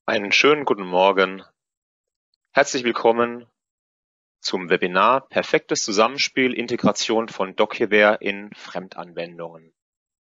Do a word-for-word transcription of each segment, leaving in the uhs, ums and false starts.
Einen schönen guten Morgen. Herzlich willkommen zum Webinar Perfektes Zusammenspiel Integration von Dockware in Fremdanwendungen.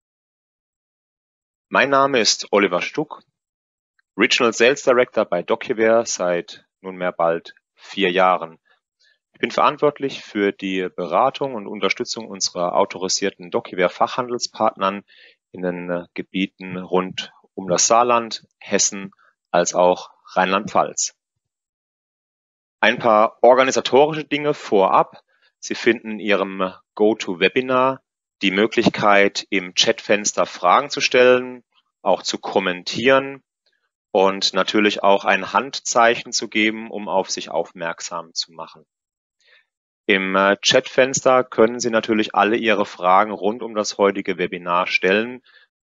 Mein Name ist Oliver Stuck, Regional Sales Director bei Dockware seit nunmehr bald vier Jahren. Ich bin verantwortlich für die Beratung und Unterstützung unserer autorisierten Dockware-Fachhandelspartnern in den Gebieten rund um das Saarland, Hessen als auch Rheinland-Pfalz. Ein paar organisatorische Dinge vorab. Sie finden in Ihrem GoToWebinar die Möglichkeit, im Chatfenster Fragen zu stellen, auch zu kommentieren und natürlich auch ein Handzeichen zu geben, um auf sich aufmerksam zu machen. Im Chatfenster können Sie natürlich alle Ihre Fragen rund um das heutige Webinar stellen.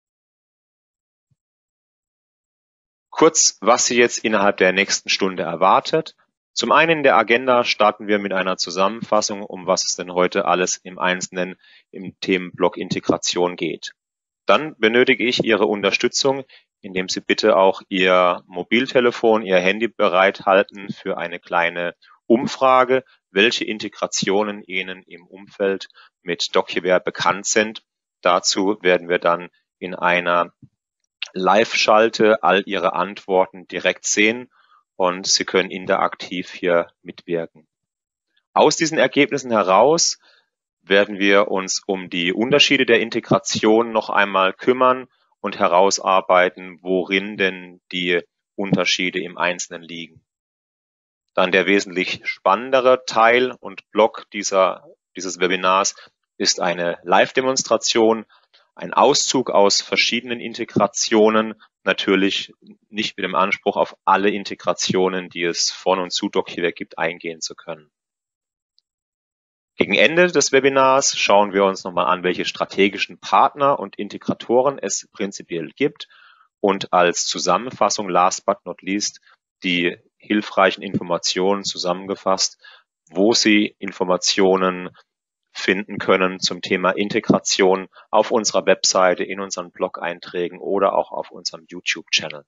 Kurz, was Sie jetzt innerhalb der nächsten Stunde erwartet. Zum einen in der Agenda starten wir mit einer Zusammenfassung, um was es denn heute alles im Einzelnen im Themenblock Integration geht. Dann benötige ich Ihre Unterstützung, indem Sie bitte auch Ihr Mobiltelefon, Ihr Handy bereithalten für eine kleine Umfrage, welche Integrationen Ihnen im Umfeld mit Dockware bekannt sind. Dazu werden wir dann in einer Live-Schalte all Ihre Antworten direkt sehen und Sie können interaktiv hier mitwirken. Aus diesen Ergebnissen heraus werden wir uns um die Unterschiede der Integration noch einmal kümmern und herausarbeiten, worin denn die Unterschiede im Einzelnen liegen. Dann der wesentlich spannendere Teil und Block dieser, dieses Webinars ist eine Live-Demonstration, ein Auszug aus verschiedenen Integrationen, natürlich nicht mit dem Anspruch, auf alle Integrationen, die es von und zu Dockware gibt, eingehen zu können. Gegen Ende des Webinars schauen wir uns nochmal an, welche strategischen Partner und Integratoren es prinzipiell gibt und als Zusammenfassung, last but not least, die hilfreichen Informationen zusammengefasst, wo Sie Informationen finden können zum Thema Integration auf unserer Webseite, in unseren Blog-Einträgen oder auch auf unserem YouTube-Channel.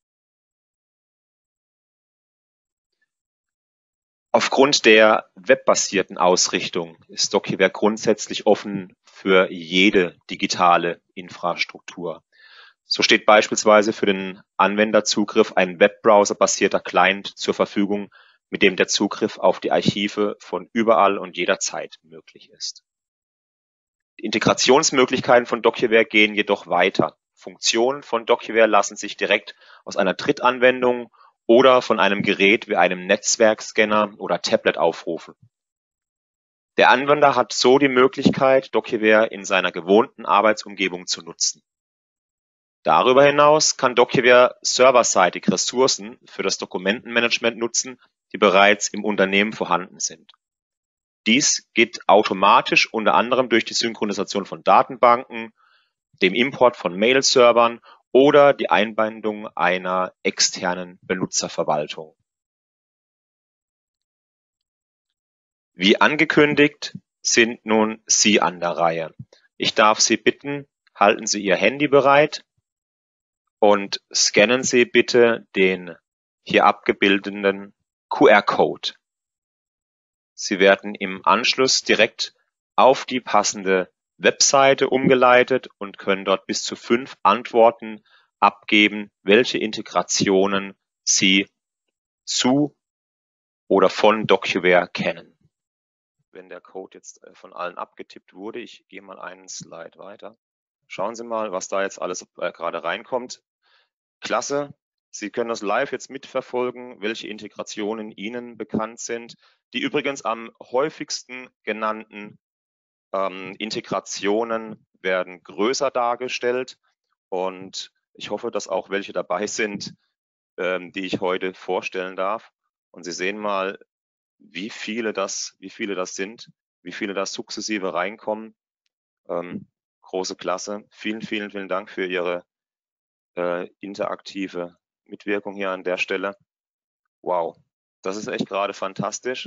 Aufgrund der webbasierten Ausrichtung ist Dockware grundsätzlich offen für jede digitale Infrastruktur. So steht beispielsweise für den Anwenderzugriff ein Webbrowser-basierter Client zur Verfügung, mit dem der Zugriff auf die Archive von überall und jederzeit möglich ist. Die Integrationsmöglichkeiten von Dockware gehen jedoch weiter. Funktionen von Dockware lassen sich direkt aus einer Drittanwendung oder von einem Gerät wie einem Netzwerkscanner oder Tablet aufrufen. Der Anwender hat so die Möglichkeit, Dockware in seiner gewohnten Arbeitsumgebung zu nutzen. Darüber hinaus kann Dockware serverseitig Ressourcen für das Dokumentenmanagement nutzen, die bereits im Unternehmen vorhanden sind. Dies geht automatisch unter anderem durch die Synchronisation von Datenbanken, dem Import von Mail-Servern oder die Einbindung einer externen Benutzerverwaltung. Wie angekündigt sind nun Sie an der Reihe. Ich darf Sie bitten, halten Sie Ihr Handy bereit und scannen Sie bitte den hier abgebildeten Q R-Code. Sie werden im Anschluss direkt auf die passende Webseite umgeleitet und können dort bis zu fünf Antworten abgeben, welche Integrationen Sie zu oder von Dockware kennen. Wenn der Code jetzt von allen abgetippt wurde, ich gehe mal einen Slide weiter. Schauen Sie mal, was da jetzt alles gerade reinkommt. Klasse. Sie können das live jetzt mitverfolgen, welche Integrationen Ihnen bekannt sind. Die übrigens am häufigsten genannten ähm, Integrationen werden größer dargestellt und ich hoffe, dass auch welche dabei sind, ähm, die ich heute vorstellen darf. Und Sie sehen mal, wie viele das, wie viele das sind, wie viele da sukzessive reinkommen. Ähm, große Klasse. Vielen, vielen, vielen Dank für Ihre äh, interaktive Mitwirkung hier an der Stelle. Wow, das ist echt gerade fantastisch.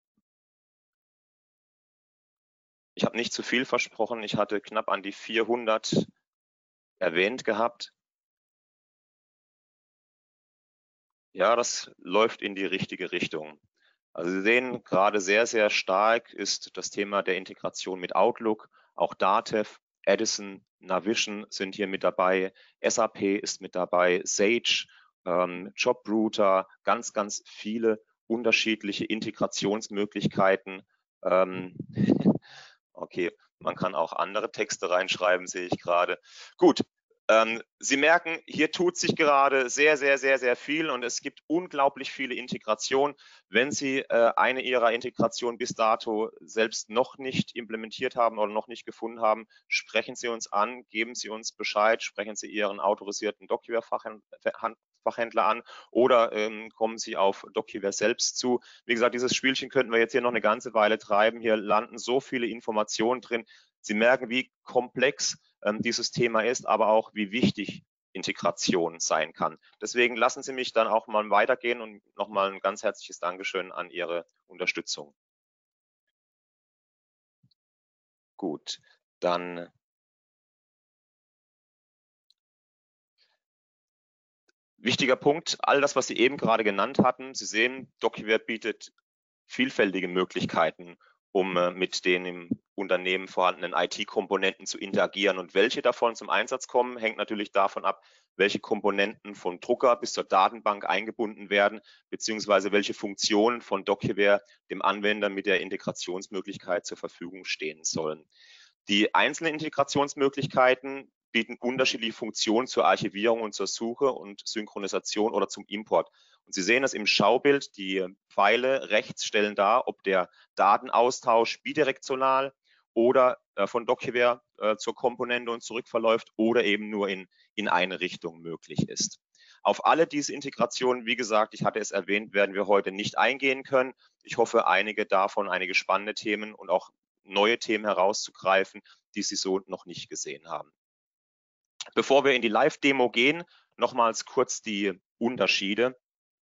Ich habe nicht zu viel versprochen. Ich hatte knapp an die vierhundert erwähnt gehabt. Ja, das läuft in die richtige Richtung. Also Sie sehen, gerade sehr, sehr stark ist das Thema der Integration mit Outlook. Auch Datev, Edison, Navision sind hier mit dabei. S A P ist mit dabei, Sage, ähm, Jobrouter, ganz, ganz viele unterschiedliche Integrationsmöglichkeiten. Ähm, okay, man kann auch andere Texte reinschreiben, sehe ich gerade. Gut, ähm, Sie merken, hier tut sich gerade sehr, sehr, sehr, sehr viel und es gibt unglaublich viele Integrationen. Wenn Sie äh, eine Ihrer Integrationen bis dato selbst noch nicht implementiert haben oder noch nicht gefunden haben, sprechen Sie uns an, geben Sie uns Bescheid, sprechen Sie Ihren autorisierten DocuWare-Fachhändler an oder ähm, kommen Sie auf DocuWare selbst zu. Wie gesagt, dieses Spielchen könnten wir jetzt hier noch eine ganze Weile treiben. Hier landen so viele Informationen drin. Sie merken, wie komplex ähm, dieses Thema ist, aber auch wie wichtig Integration sein kann. Deswegen lassen Sie mich dann auch mal weitergehen und nochmal ein ganz herzliches Dankeschön an Ihre Unterstützung. Gut, dann wichtiger Punkt, all das, was Sie eben gerade genannt hatten. Sie sehen, DocuWare bietet vielfältige Möglichkeiten, um äh, mit den im Unternehmen vorhandenen I T-Komponenten zu interagieren. Und welche davon zum Einsatz kommen, hängt natürlich davon ab, welche Komponenten von Drucker bis zur Datenbank eingebunden werden, beziehungsweise welche Funktionen von DocuWare dem Anwender mit der Integrationsmöglichkeit zur Verfügung stehen sollen. Die einzelnen Integrationsmöglichkeiten bieten unterschiedliche Funktionen zur Archivierung und zur Suche und Synchronisation oder zum Import. Und Sie sehen das im Schaubild, die Pfeile rechts stellen dar, ob der Datenaustausch bidirektional oder äh, von DocuWare äh, zur Komponente und zurück verläuft oder eben nur in, in eine Richtung möglich ist. Auf alle diese Integrationen, wie gesagt, ich hatte es erwähnt, werden wir heute nicht eingehen können. Ich hoffe, einige davon, einige spannende Themen und auch neue Themen herauszugreifen, die Sie so noch nicht gesehen haben. Bevor wir in die Live-Demo gehen, nochmals kurz die Unterschiede.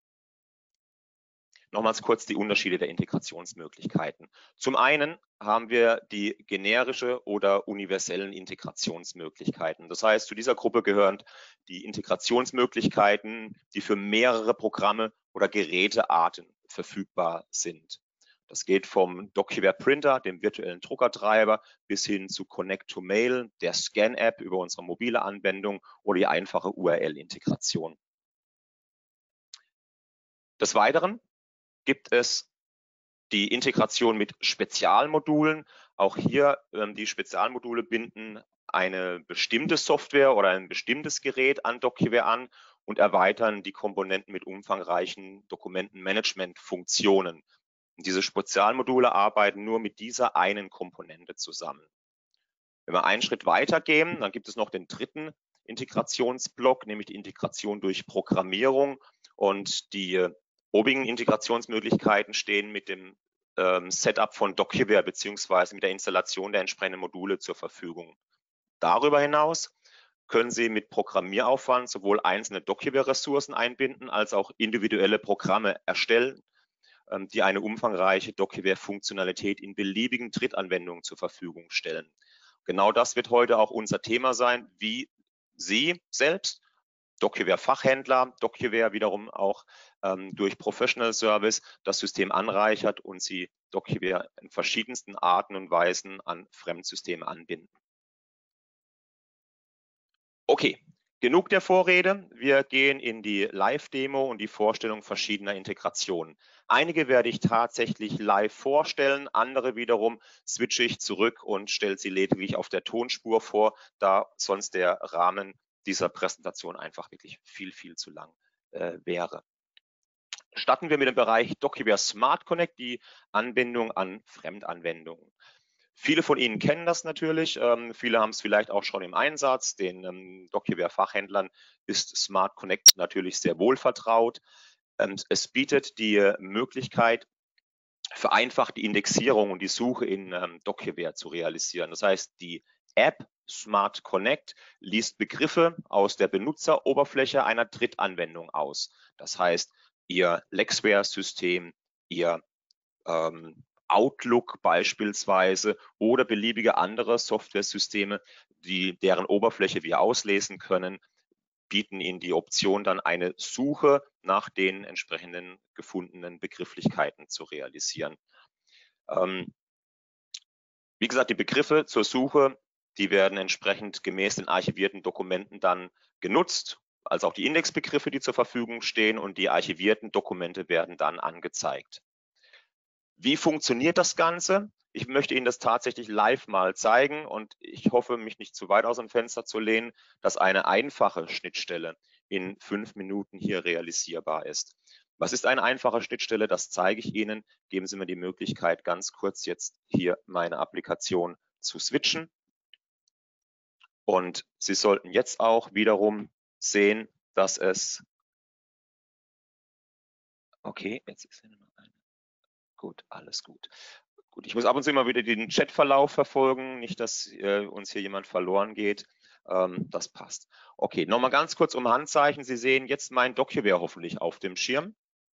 Nochmals kurz die Unterschiede der Integrationsmöglichkeiten. Zum einen haben wir die generische oder universellen Integrationsmöglichkeiten. Das heißt, zu dieser Gruppe gehören die Integrationsmöglichkeiten, die für mehrere Programme oder Gerätearten verfügbar sind. Das geht vom DocuWare Printer, dem virtuellen Druckertreiber, bis hin zu Connect to Mail, der Scan-App über unsere mobile Anwendung oder die einfache U R L-Integration. Des Weiteren gibt es die Integration mit Spezialmodulen. Auch hier, ähm, die Spezialmodule binden eine bestimmte Software oder ein bestimmtes Gerät an DocuWare an und erweitern die Komponenten mit umfangreichen Dokumentenmanagement-Funktionen. Diese Spezialmodule arbeiten nur mit dieser einen Komponente zusammen. Wenn wir einen Schritt weitergehen, dann gibt es noch den dritten Integrationsblock, nämlich die Integration durch Programmierung. Und die obigen Integrationsmöglichkeiten stehen mit dem ähm, Setup von DocuWare beziehungsweise mit der Installation der entsprechenden Module zur Verfügung. Darüber hinaus können Sie mit Programmieraufwand sowohl einzelne DocuWare-Ressourcen einbinden als auch individuelle Programme erstellen, die eine umfangreiche DocuWare-Funktionalität in beliebigen Drittanwendungen zur Verfügung stellen. Genau das wird heute auch unser Thema sein, wie Sie selbst, DocuWare-Fachhändler, DocuWare wiederum auch ähm, durch Professional Service das System anreichert und Sie DocuWare in verschiedensten Arten und Weisen an Fremdsysteme anbinden. Okay, genug der Vorrede. Wir gehen in die Live-Demo und die Vorstellung verschiedener Integrationen. Einige werde ich tatsächlich live vorstellen, andere wiederum switche ich zurück und stelle sie lediglich auf der Tonspur vor, da sonst der Rahmen dieser Präsentation einfach wirklich viel, viel zu lang äh, wäre. Starten wir mit dem Bereich DocuWare Smart Connect, die Anbindung an Fremdanwendungen. Viele von Ihnen kennen das natürlich, ähm, viele haben es vielleicht auch schon im Einsatz. Den ähm, DocuWare-Fachhändlern ist Smart Connect natürlich sehr wohl vertraut. Ähm, es bietet die Möglichkeit, vereinfacht die Indexierung und die Suche in ähm, DocuWare zu realisieren. Das heißt, die App Smart Connect liest Begriffe aus der Benutzeroberfläche einer Drittanwendung aus. Das heißt, Ihr Lexware-System, Ihr ähm, Outlook beispielsweise oder beliebige andere Softwaresysteme, die, deren Oberfläche wir auslesen können, bieten Ihnen die Option, dann eine Suche nach den entsprechenden gefundenen Begrifflichkeiten zu realisieren. Ähm, wie gesagt, die Begriffe zur Suche, die werden entsprechend gemäß den archivierten Dokumenten dann genutzt, als auch die Indexbegriffe, die zur Verfügung stehen, und die archivierten Dokumente werden dann angezeigt. Wie funktioniert das Ganze? Ich möchte Ihnen das tatsächlich live mal zeigen und ich hoffe, mich nicht zu weit aus dem Fenster zu lehnen, dass eine einfache Schnittstelle in fünf Minuten hier realisierbar ist. Was ist eine einfache Schnittstelle? Das zeige ich Ihnen. Geben Sie mir die Möglichkeit, ganz kurz jetzt hier meine Applikation zu switchen. Und Sie sollten jetzt auch wiederum sehen, dass es... Okay, jetzt ist hier noch eine. Gut, alles gut. Gut, ich muss ab und zu immer wieder den Chatverlauf verfolgen, nicht, dass äh, uns hier jemand verloren geht. Ähm, das passt. Okay, nochmal ganz kurz um Handzeichen. Sie sehen jetzt mein DocuWare hoffentlich auf dem Schirm.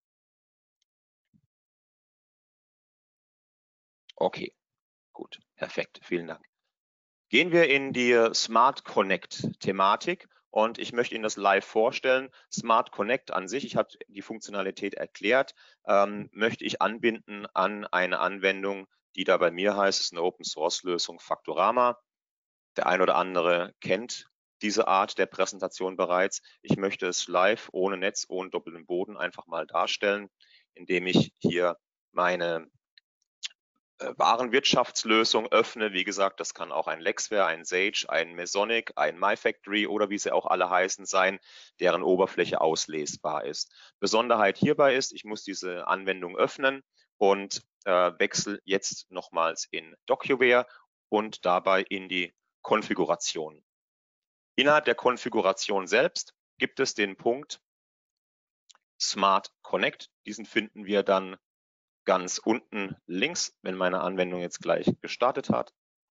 Okay, gut, perfekt, vielen Dank. Gehen wir in die Smart Connect Thematik und ich möchte Ihnen das live vorstellen. Smart Connect an sich, ich habe die Funktionalität erklärt, ähm, möchte ich anbinden an eine Anwendung, die da bei mir heißt, es ist eine Open Source Lösung Faktorama. Der ein oder andere kennt diese Art der Präsentation bereits. Ich möchte es live, ohne Netz, ohne doppelten Boden einfach mal darstellen, indem ich hier meine Warenwirtschaftslösung öffne. Wie gesagt, das kann auch ein Lexware, ein Sage, ein Masonic, ein MyFactory oder wie sie auch alle heißen sein, deren Oberfläche auslesbar ist. Besonderheit hierbei ist, ich muss diese Anwendung öffnen und äh, wechsle jetzt nochmals in DocuWare und dabei in die Konfiguration. Innerhalb der Konfiguration selbst gibt es den Punkt Smart Connect. Diesen finden wir dann ganz unten links, wenn meine Anwendung jetzt gleich gestartet hat.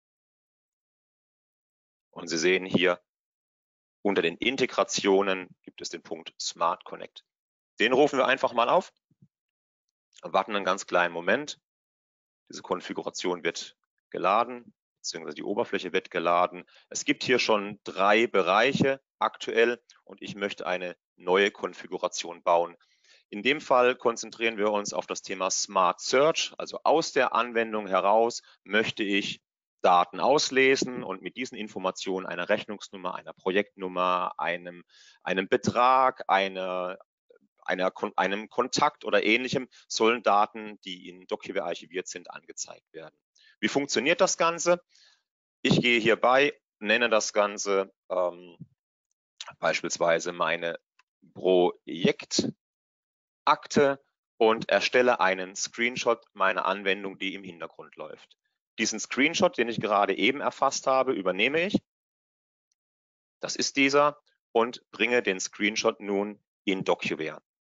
Und Sie sehen hier, unter den Integrationen gibt es den Punkt Smart Connect. Den rufen wir einfach mal auf, warten einen ganz kleinen Moment. Diese Konfiguration wird geladen, beziehungsweise die Oberfläche wird geladen. Es gibt hier schon drei Bereiche aktuell und ich möchte eine neue Konfiguration bauen. In dem Fall konzentrieren wir uns auf das Thema Smart Search. Also aus der Anwendung heraus möchte ich Daten auslesen und mit diesen Informationen einer Rechnungsnummer, einer Projektnummer, einem, einem Betrag, einer, einer, einem Kontakt oder Ähnlichem sollen Daten, die in DocuWare archiviert sind, angezeigt werden. Wie funktioniert das Ganze? Ich gehe hierbei, nenne das Ganze ähm, beispielsweise meine Projekt Akte und erstelle einen Screenshot meiner Anwendung, die im Hintergrund läuft. Diesen Screenshot, den ich gerade eben erfasst habe, übernehme ich. Das ist dieser und bringe den Screenshot nun in DocuWare.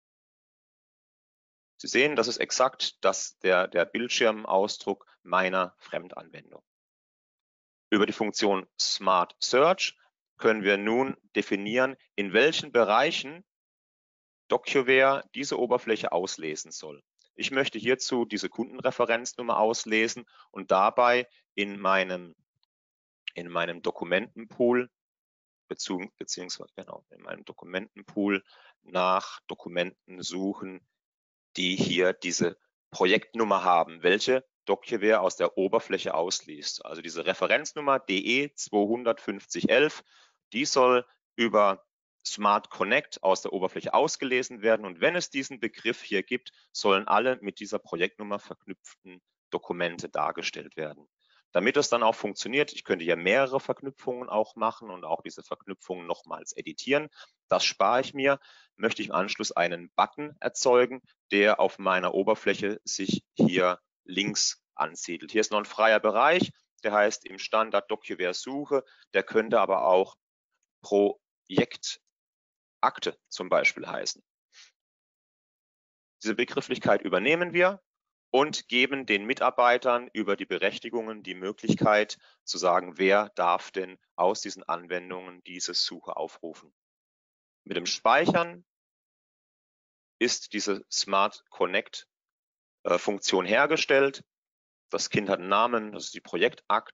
Sie sehen, das ist exakt das, der, der Bildschirmausdruck meiner Fremdanwendung. Über die Funktion Smart Search können wir nun definieren, in welchen Bereichen DocuWare diese Oberfläche auslesen soll. Ich möchte hierzu diese Kundenreferenznummer auslesen und dabei in meinem, in meinem Dokumentenpool beziehungsweise genau, in meinem Dokumentenpool nach Dokumenten suchen, die hier diese Projektnummer haben, welche DocuWare aus der Oberfläche ausliest. Also diese Referenznummer D E zwei fünf null eins eins, die soll über Smart Connect aus der Oberfläche ausgelesen werden. Und wenn es diesen Begriff hier gibt, sollen alle mit dieser Projektnummer verknüpften Dokumente dargestellt werden. Damit das dann auch funktioniert, ich könnte hier mehrere Verknüpfungen auch machen und auch diese Verknüpfungen nochmals editieren. Das spare ich mir. Möchte ich im Anschluss einen Button erzeugen, der auf meiner Oberfläche sich hier links ansiedelt. Hier ist noch ein freier Bereich, der heißt im Standard DocuWare Suche. Der könnte aber auch Projekt Akte zum Beispiel heißen. Diese Begrifflichkeit übernehmen wir und geben den Mitarbeitern über die Berechtigungen die Möglichkeit zu sagen, wer darf denn aus diesen Anwendungen diese Suche aufrufen. Mit dem Speichern ist diese Smart Connect äh, Funktion hergestellt. Das Kind hat einen Namen, das ist die Projektakte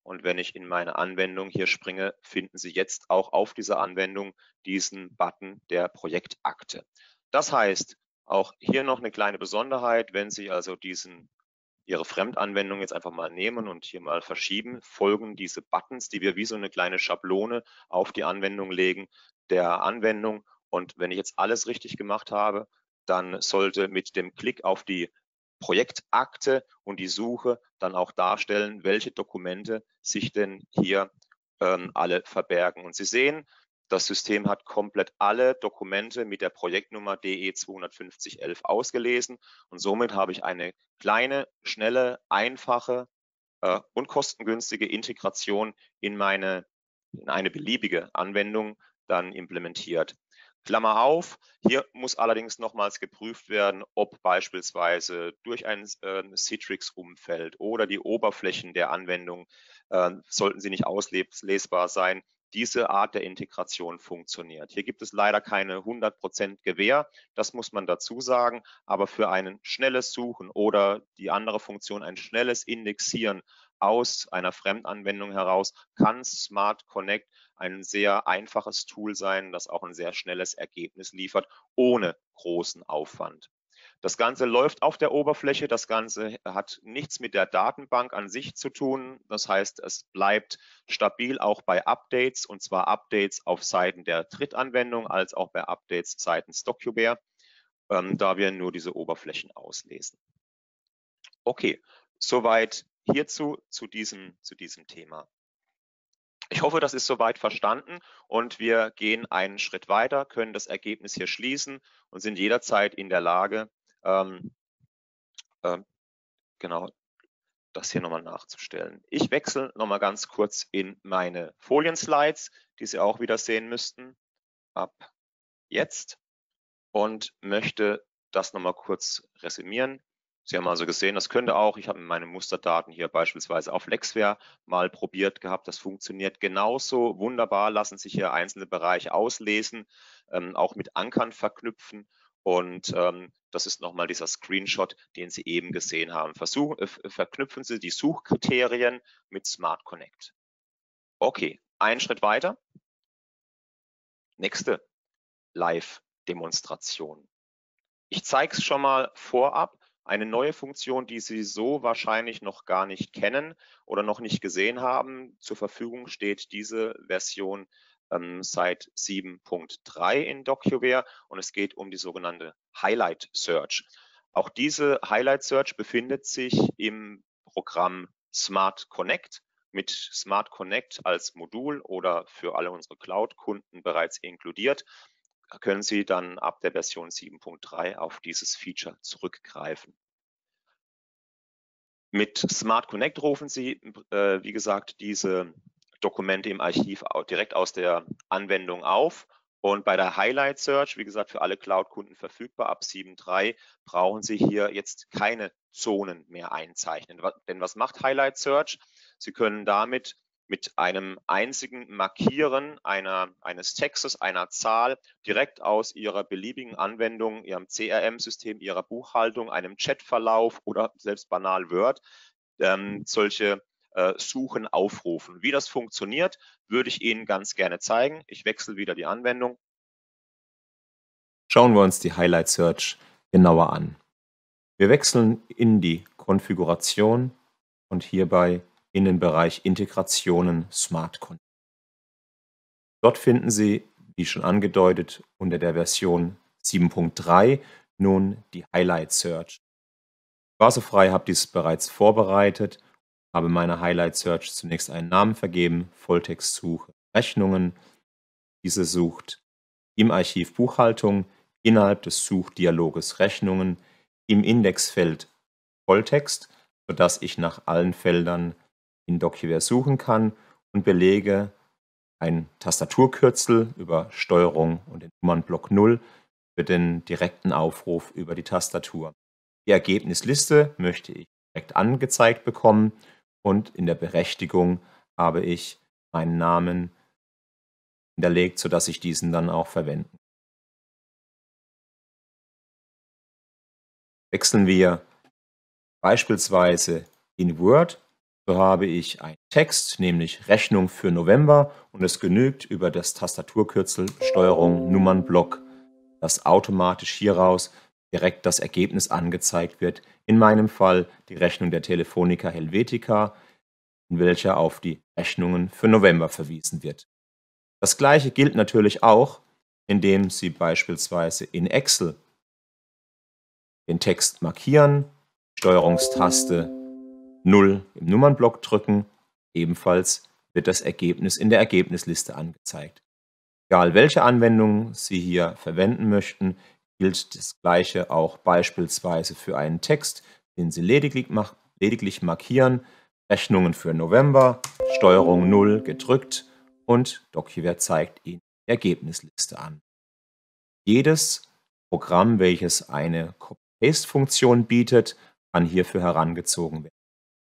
Und wenn ich in meine Anwendung hier springe, finden Sie jetzt auch auf dieser Anwendung diesen Button der Projektakte. Das heißt, auch hier noch eine kleine Besonderheit, wenn Sie also diesen Ihre Fremdanwendung jetzt einfach mal nehmen und hier mal verschieben, folgen diese Buttons, die wir wie so eine kleine Schablone auf die Anwendung legen, der Anwendung. Und wenn ich jetzt alles richtig gemacht habe, dann sollte mit dem Klick auf die Projektakte und die Suche dann auch darstellen, welche Dokumente sich denn hier ähm, alle verbergen. Und Sie sehen, das System hat komplett alle Dokumente mit der Projektnummer D E zwei fünf null eins ausgelesen und somit habe ich eine kleine, schnelle, einfache äh, und kostengünstige Integration in meine in eine beliebige Anwendung dann implementiert. Klammer auf, hier muss allerdings nochmals geprüft werden, ob beispielsweise durch ein äh, Citrix-Umfeld oder die Oberflächen der Anwendung, äh, sollten sie nicht auslesbar sein, diese Art der Integration funktioniert. Hier gibt es leider keine hundert Prozent Gewähr, das muss man dazu sagen, aber für ein schnelles Suchen oder die andere Funktion, ein schnelles Indexieren aus einer Fremdanwendung heraus, kann Smart Connect ein sehr einfaches Tool sein, das auch ein sehr schnelles Ergebnis liefert, ohne großen Aufwand. Das Ganze läuft auf der Oberfläche, das Ganze hat nichts mit der Datenbank an sich zu tun. Das heißt, es bleibt stabil auch bei Updates, und zwar Updates auf Seiten der Drittanwendung als auch bei Updates seitens DocuWare, ähm, da wir nur diese Oberflächen auslesen. Okay, soweit hierzu zu diesem, zu diesem Thema. Ich hoffe, das ist soweit verstanden und wir gehen einen Schritt weiter, können das Ergebnis hier schließen und sind jederzeit in der Lage, ähm, äh, genau das hier nochmal nachzustellen. Ich wechsle nochmal ganz kurz in meine Folienslides, die Sie auch wieder sehen müssten, ab jetzt, und möchte das nochmal kurz resümieren. Sie haben also gesehen, das könnte auch, ich habe meine Musterdaten hier beispielsweise auf Lexware mal probiert gehabt, das funktioniert genauso wunderbar, lassen sich hier einzelne Bereiche auslesen, ähm, auch mit Ankern verknüpfen, und ähm, das ist nochmal dieser Screenshot, den Sie eben gesehen haben. Versuchen, äh, verknüpfen Sie die Suchkriterien mit Smart Connect. Okay, einen Schritt weiter. Nächste Live-Demonstration. Ich zeige es schon mal vorab, eine neue Funktion, die Sie so wahrscheinlich noch gar nicht kennen oder noch nicht gesehen haben. Zur Verfügung steht diese Version ähm, seit sieben Punkt drei in DocuWare und es geht um die sogenannte Highlight Search. Auch diese Highlight Search befindet sich im Programm Smart Connect, mit Smart Connect als Modul oder für alle unsere Cloud-Kunden bereits inkludiert. Können Sie dann ab der Version sieben Punkt drei auf dieses Feature zurückgreifen. Mit Smart Connect rufen Sie, äh, wie gesagt, diese Dokumente im Archiv direkt aus der Anwendung auf. Und bei der Highlight Search, wie gesagt, für alle Cloud-Kunden verfügbar ab sieben Punkt drei, brauchen Sie hier jetzt keine Zonen mehr einzeichnen. Denn was macht Highlight Search? Sie können damit mit einem einzigen Markieren einer, eines Textes, einer Zahl direkt aus Ihrer beliebigen Anwendung, Ihrem C R M-System, Ihrer Buchhaltung, einem Chatverlauf oder selbst banal Word ähm, solche äh, Suchen aufrufen. Wie das funktioniert, würde ich Ihnen ganz gerne zeigen. Ich wechsle wieder die Anwendung. Schauen wir uns die Highlight Search genauer an. Wir wechseln in die Konfiguration und hierbei in den Bereich Integrationen Smart Connect. Dort finden Sie, wie schon angedeutet, unter der Version sieben Punkt drei nun die Highlight Search. Ich war so frei, habe dies bereits vorbereitet, habe meiner Highlight Search zunächst einen Namen vergeben, Volltextsuche Rechnungen. Diese sucht im Archiv Buchhaltung innerhalb des Suchdialoges Rechnungen im Indexfeld Volltext, sodass ich nach allen Feldern in DocuWare suchen kann, und belege ein Tastaturkürzel über Steuerung und den Nummernblock null für den direkten Aufruf über die Tastatur. Die Ergebnisliste möchte ich direkt angezeigt bekommen und in der Berechtigung habe ich meinen Namen hinterlegt, sodass ich diesen dann auch verwenden kann. Wechseln wir beispielsweise in Word So habe ich einen Text, nämlich Rechnung für November, und es genügt über das Tastaturkürzel Steuerung Nummernblock, dass automatisch hieraus direkt das Ergebnis angezeigt wird. In meinem Fall die Rechnung der Telefonica Helvetica, in welcher auf die Rechnungen für November verwiesen wird. Das gleiche gilt natürlich auch, indem Sie beispielsweise in Excel den Text markieren, Steuerungstaste null im Nummernblock drücken, ebenfalls wird das Ergebnis in der Ergebnisliste angezeigt. Egal welche Anwendung Sie hier verwenden möchten, gilt das Gleiche auch beispielsweise für einen Text, den Sie lediglich, lediglich markieren, Rechnungen für November, Steuerung null gedrückt und DocuWare zeigt Ihnen die Ergebnisliste an. Jedes Programm, welches eine Copy-Paste-Funktion bietet, kann hierfür herangezogen werden.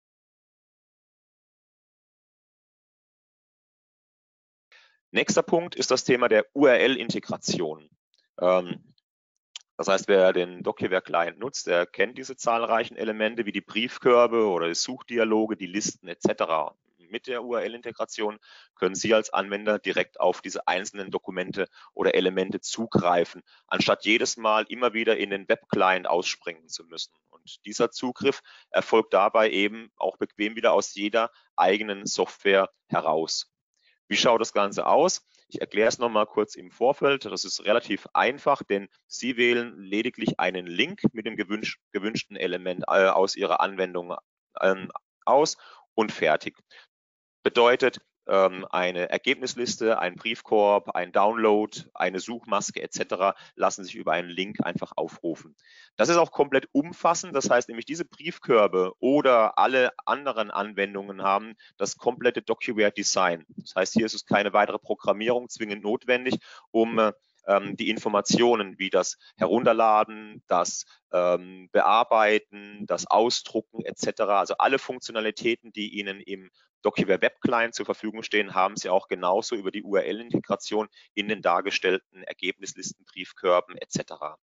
Nächster Punkt ist das Thema der U R L-Integration. Ähm, das heißt, wer den DocuWare-Client nutzt, der kennt diese zahlreichen Elemente wie die Briefkörbe oder die Suchdialoge, die Listen et cetera. Mit der U R L-Integration können Sie als Anwender direkt auf diese einzelnen Dokumente oder Elemente zugreifen, anstatt jedes Mal immer wieder in den Web-Client ausspringen zu müssen. Und dieser Zugriff erfolgt dabei eben auch bequem wieder aus jeder eigenen Software heraus. Wie schaut das Ganze aus? Ich erkläre es nochmal kurz im Vorfeld. Das ist relativ einfach, denn Sie wählen lediglich einen Link mit dem gewünsch, gewünschten Element äh, aus Ihrer Anwendung ähm, aus und fertig. Bedeutet, ähm, eine Ergebnisliste, ein Briefkorb, ein Download, eine Suchmaske et cetera lassen sich über einen Link einfach aufrufen. Das ist auch komplett umfassend. Das heißt nämlich, diese Briefkörbe oder alle anderen Anwendungen haben das komplette DocuWare Design. Das heißt, hier ist es keine weitere Programmierung zwingend notwendig, um äh, die Informationen wie das Herunterladen, das ähm, Bearbeiten, das Ausdrucken et cetera, also alle Funktionalitäten, die Ihnen im DocuWare Web Client zur Verfügung stehen, haben Sie auch genauso über die U R L-Integration in den dargestellten Ergebnislisten, Briefkörben et cetera.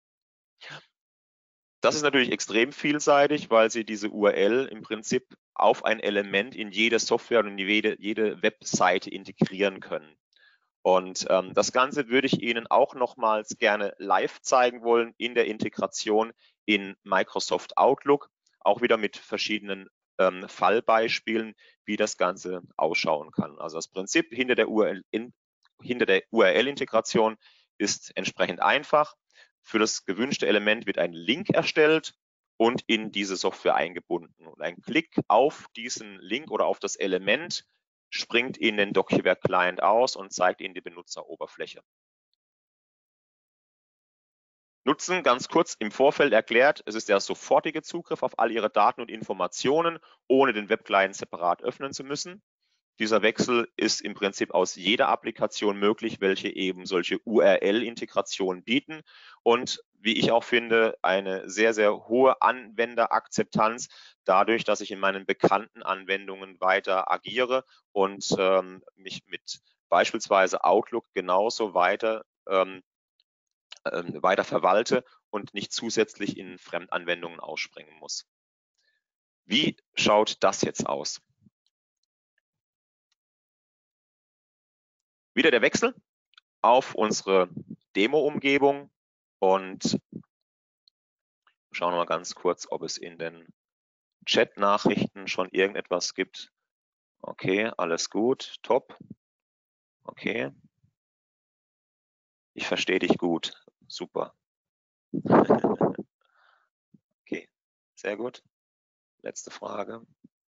Das ist natürlich extrem vielseitig, weil Sie diese U R L im Prinzip auf ein Element in jede Software und in jede, jede Webseite integrieren können. Und ähm, das Ganze würde ich Ihnen auch nochmals gerne live zeigen wollen in der Integration in Microsoft Outlook, auch wieder mit verschiedenen ähm, Fallbeispielen, wie das Ganze ausschauen kann. Also das Prinzip hinter der U R L, in, hinter der U R L-Integration ist entsprechend einfach. Für das gewünschte Element wird ein Link erstellt und in diese Software eingebunden. Und ein Klick auf diesen Link oder auf das Element springt in den DocuWare Client aus und zeigt Ihnen die Benutzeroberfläche. Nutzen ganz kurz im Vorfeld erklärt, es ist der sofortige Zugriff auf all Ihre Daten und Informationen, ohne den Webclient separat öffnen zu müssen. Dieser Wechsel ist im Prinzip aus jeder Applikation möglich, welche eben solche U R L-Integrationen bieten und wie ich auch finde, eine sehr, sehr hohe Anwenderakzeptanz dadurch, dass ich in meinen bekannten Anwendungen weiter agiere und ähm, mich mit beispielsweise Outlook genauso weiter, ähm, äh, weiter verwalte und nicht zusätzlich in Fremdanwendungen ausspringen muss. Wie schaut das jetzt aus? Wieder der Wechsel auf unsere Demo-Umgebung und schauen wir mal ganz kurz, ob es in den Chat-Nachrichten schon irgendetwas gibt. Okay, alles gut, top. Okay. Ich verstehe dich gut, super. Okay, sehr gut. Letzte Frage.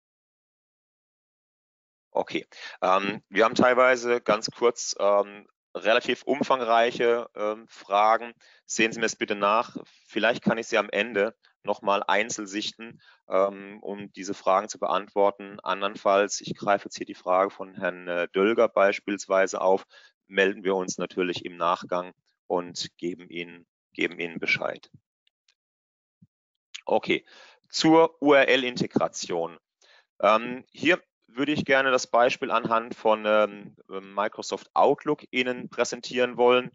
Okay, ähm, wir haben teilweise ganz kurz ähm, relativ umfangreiche ähm, Fragen. Sehen Sie mir es bitte nach. Vielleicht kann ich sie am Ende nochmal einzeln sichten, ähm, um diese Fragen zu beantworten. Andernfalls, ich greife jetzt hier die Frage von Herrn äh, Dölger beispielsweise auf, melden wir uns natürlich im Nachgang und geben Ihnen, geben Ihnen Bescheid. Okay, zur U R L-Integration. Ähm, hier würde ich gerne das Beispiel anhand von ähm, Microsoft Outlook Ihnen präsentieren wollen.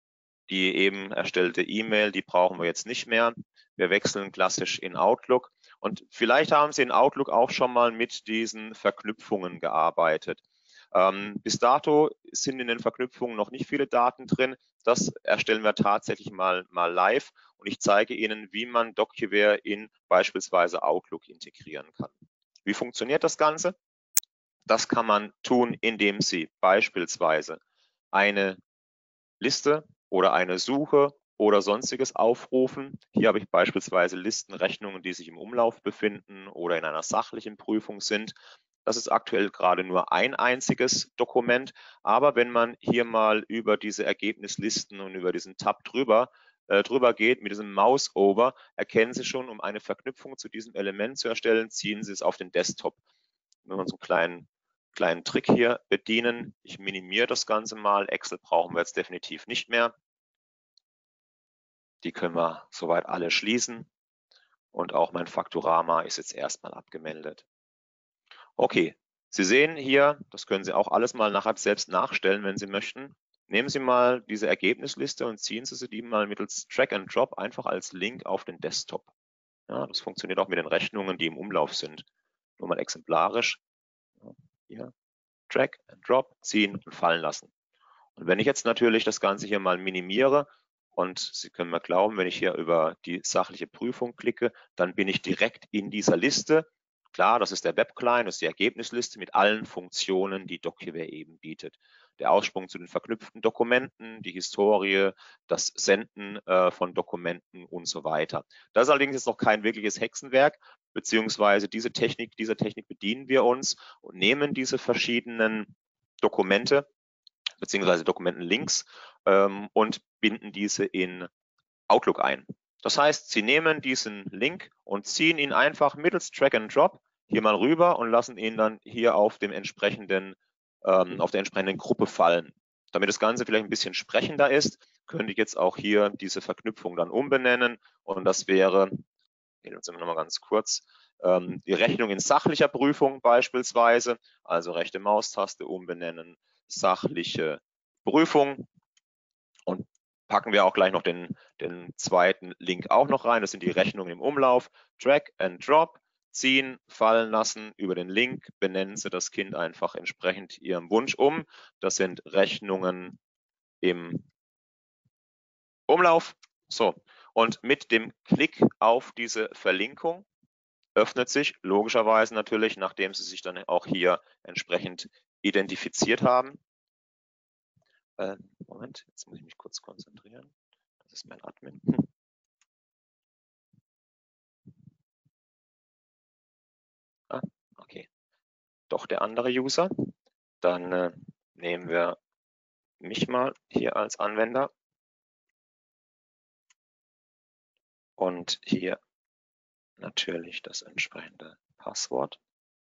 Die eben erstellte E-Mail, die brauchen wir jetzt nicht mehr. Wir wechseln klassisch in Outlook Und vielleicht haben Sie in Outlook auch schon mal mit diesen Verknüpfungen gearbeitet. Ähm, bis dato sind in den Verknüpfungen noch nicht viele Daten drin. Das erstellen wir tatsächlich mal, mal live und ich zeige Ihnen, wie man DocuWare in beispielsweise Outlook integrieren kann. Wie funktioniert das Ganze? Das kann man tun, indem Sie beispielsweise eine Liste oder eine Suche oder sonstiges aufrufen. Hier habe ich beispielsweise Listen, Rechnungen, die sich im Umlauf befinden oder in einer sachlichen Prüfung sind. Das ist aktuell gerade nur ein einziges Dokument, aber wenn man hier mal über diese Ergebnislisten und über diesen Tab drüber, äh, drüber geht, mit diesem Mouse-Over, erkennen Sie schon, um eine Verknüpfung zu diesem Element zu erstellen, ziehen Sie es auf den Desktop. Wenn man so einen kleinen kleinen Trick hier bedienen. Ich minimiere das Ganze mal. Excel brauchen wir jetzt definitiv nicht mehr. Die können wir soweit alle schließen. Und auch mein Faktorama ist jetzt erstmal abgemeldet. Okay, Sie sehen hier, das können Sie auch alles mal nachher selbst nachstellen, wenn Sie möchten. Nehmen Sie mal diese Ergebnisliste und ziehen Sie die mal mittels Drag and Drop einfach als Link auf den Desktop. Ja, das funktioniert auch mit den Rechnungen, die im Umlauf sind. Nur mal exemplarisch. Hier. Drag and Drop, ziehen und fallen lassen. Und wenn ich jetzt natürlich das Ganze hier mal minimiere und Sie können mir glauben, wenn ich hier über die sachliche Prüfung klicke, dann bin ich direkt in dieser Liste. Klar, das ist der Web-Client, das ist die Ergebnisliste mit allen Funktionen, die DocuWare eben bietet. Der Aussprung zu den verknüpften Dokumenten, die Historie, das Senden äh, von Dokumenten und so weiter. Das ist allerdings jetzt noch kein wirkliches Hexenwerk, beziehungsweise diese Technik, dieser Technik bedienen wir uns und nehmen diese verschiedenen Dokumente beziehungsweise Dokumentenlinks ähm, und binden diese in Outlook ein. Das heißt, Sie nehmen diesen Link und ziehen ihn einfach mittels Drag and Drop hier mal rüber und lassen ihn dann hier auf dem entsprechenden, ähm, auf der entsprechenden Gruppe fallen. Damit das Ganze vielleicht ein bisschen sprechender ist, könnte ich jetzt auch hier diese Verknüpfung dann umbenennen und das wäre, jetzt sind wir nochmal ganz kurz, ähm, die Rechnung in sachlicher Prüfung beispielsweise, also rechte Maustaste umbenennen, sachliche Prüfung und packen wir auch gleich noch den, den zweiten Link auch noch rein. Das sind die Rechnungen im Umlauf. Drag and Drop, ziehen, fallen lassen über den Link, benennen Sie das Kind einfach entsprechend Ihrem Wunsch um. Das sind Rechnungen im Umlauf. So, und mit dem Klick auf diese Verlinkung öffnet sich logischerweise natürlich, nachdem Sie sich dann auch hier entsprechend identifiziert haben. Äh, Moment, jetzt muss ich mich kurz konzentrieren. Das ist mein Admin. Hm. Ah, okay. Doch der andere User. Dann äh, nehmen wir mich mal hier als Anwender. Und hier natürlich das entsprechende Passwort.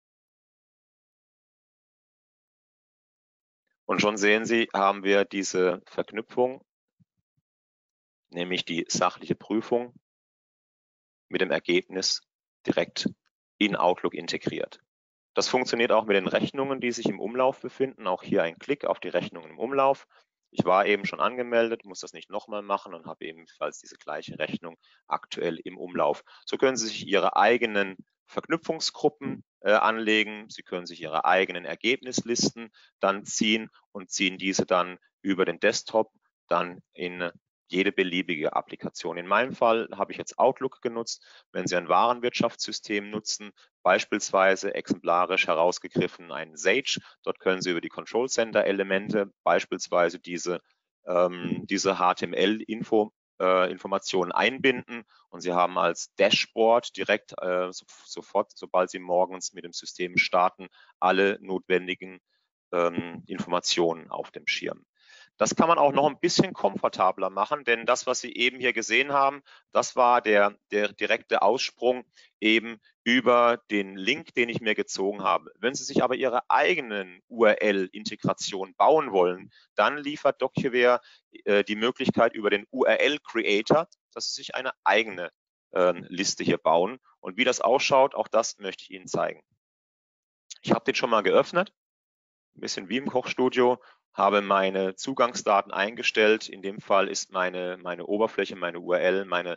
Und schon sehen Sie, haben wir diese Verknüpfung, nämlich die sachliche Prüfung mit dem Ergebnis direkt in Outlook integriert. Das funktioniert auch mit den Rechnungen, die sich im Umlauf befinden. Auch hier ein Klick auf die Rechnungen im Umlauf. Ich war eben schon angemeldet, muss das nicht nochmal machen und habe ebenfalls diese gleiche Rechnung aktuell im Umlauf. So können Sie sich Ihre eigenen Verknüpfungsgruppen äh, anlegen. Sie können sich Ihre eigenen Ergebnislisten dann ziehen und ziehen diese dann über den Desktop dann in jede beliebige Applikation. In meinem Fall habe ich jetzt Outlook genutzt. Wenn Sie ein Warenwirtschaftssystem nutzen, beispielsweise exemplarisch herausgegriffen ein Sage, dort können Sie über die Control Center Elemente beispielsweise diese, ähm, diese H T M L-Info äh, Informationen einbinden und Sie haben als Dashboard direkt äh, so, sofort, sobald Sie morgens mit dem System starten, alle notwendigen ähm, Informationen auf dem Schirm. Das kann man auch noch ein bisschen komfortabler machen, denn das, was Sie eben hier gesehen haben, das war der, der direkte Aussprung eben über den Link, den ich mir gezogen habe. Wenn Sie sich aber Ihre eigenen U R L-Integration bauen wollen, dann liefert DocuWare äh, die Möglichkeit über den U R L-Creator, dass Sie sich eine eigene äh, Liste hier bauen. Und wie das ausschaut, auch das möchte ich Ihnen zeigen. Ich habe den schon mal geöffnet, ein bisschen wie im Kochstudio, habe meine Zugangsdaten eingestellt. In dem Fall ist meine, meine Oberfläche, meine U R L, meine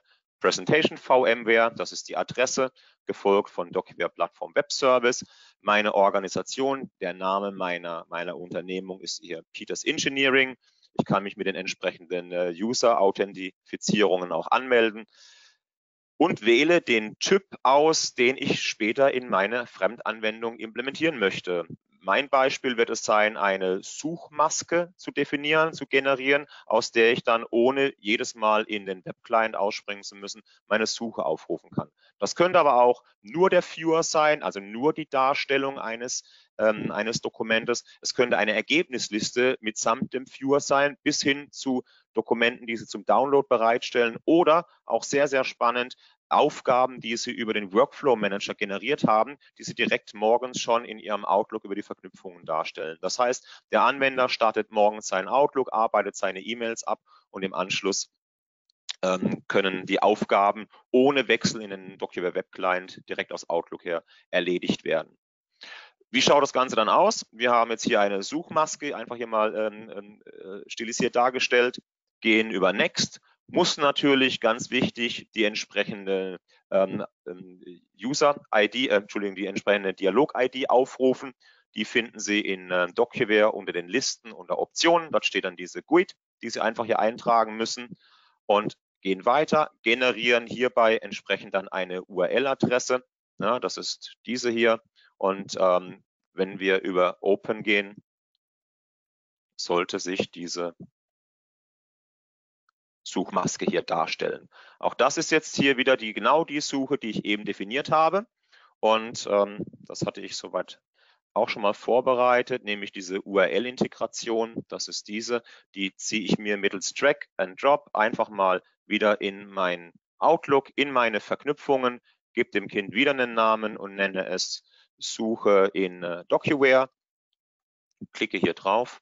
Presentation VMware, das ist die Adresse, gefolgt von DocuWare Plattform Web Service. Meine Organisation, der Name meiner, meiner Unternehmung ist hier Peters Engineering. Ich kann mich mit den entsprechenden äh, User-Authentifizierungen auch anmelden und wähle den Typ aus, den ich später in meine Fremdanwendung implementieren möchte. Mein Beispiel wird es sein, eine Suchmaske zu definieren, zu generieren, aus der ich dann, ohne jedes Mal in den Webclient ausspringen zu müssen, meine Suche aufrufen kann. Das könnte aber auch nur der Viewer sein, also nur die Darstellung eines, ähm, eines Dokumentes. Es könnte eine Ergebnisliste mitsamt dem Viewer sein, bis hin zu Dokumenten, die Sie zum Download bereitstellen, oder auch sehr, sehr spannend, Aufgaben, die Sie über den Workflow Manager generiert haben, die Sie direkt morgens schon in Ihrem Outlook über die Verknüpfungen darstellen. Das heißt, der Anwender startet morgens seinen Outlook, arbeitet seine E-Mails ab und im Anschluss ähm, können die Aufgaben ohne Wechsel in den DocuWare Web Client direkt aus Outlook her erledigt werden. Wie schaut das Ganze dann aus? Wir haben jetzt hier eine Suchmaske, einfach hier mal ähm, äh, stilisiert dargestellt, gehen über Next. Muss natürlich, ganz wichtig, die entsprechende ähm, User-I D, äh, Entschuldigung, die entsprechende Dialog-I D aufrufen. Die finden Sie in äh, DocuWare unter den Listen, unter Optionen. Dort steht dann diese G U I D, die Sie einfach hier eintragen müssen, und gehen weiter, generieren hierbei entsprechend dann eine U R L-Adresse. Ja, das ist diese hier. Und ähm, wenn wir über Open gehen, sollte sich diese Suchmaske hier darstellen. Auch das ist jetzt hier wieder die, genau die Suche, die ich eben definiert habe. Und ähm, das hatte ich soweit auch schon mal vorbereitet, nämlich diese U R L-Integration. Das ist diese, die ziehe ich mir mittels Drag and Drop einfach mal wieder in mein Outlook, in meine Verknüpfungen, gebe dem Kind wieder einen Namen und nenne es Suche in äh, DocuWare. Klicke hier drauf.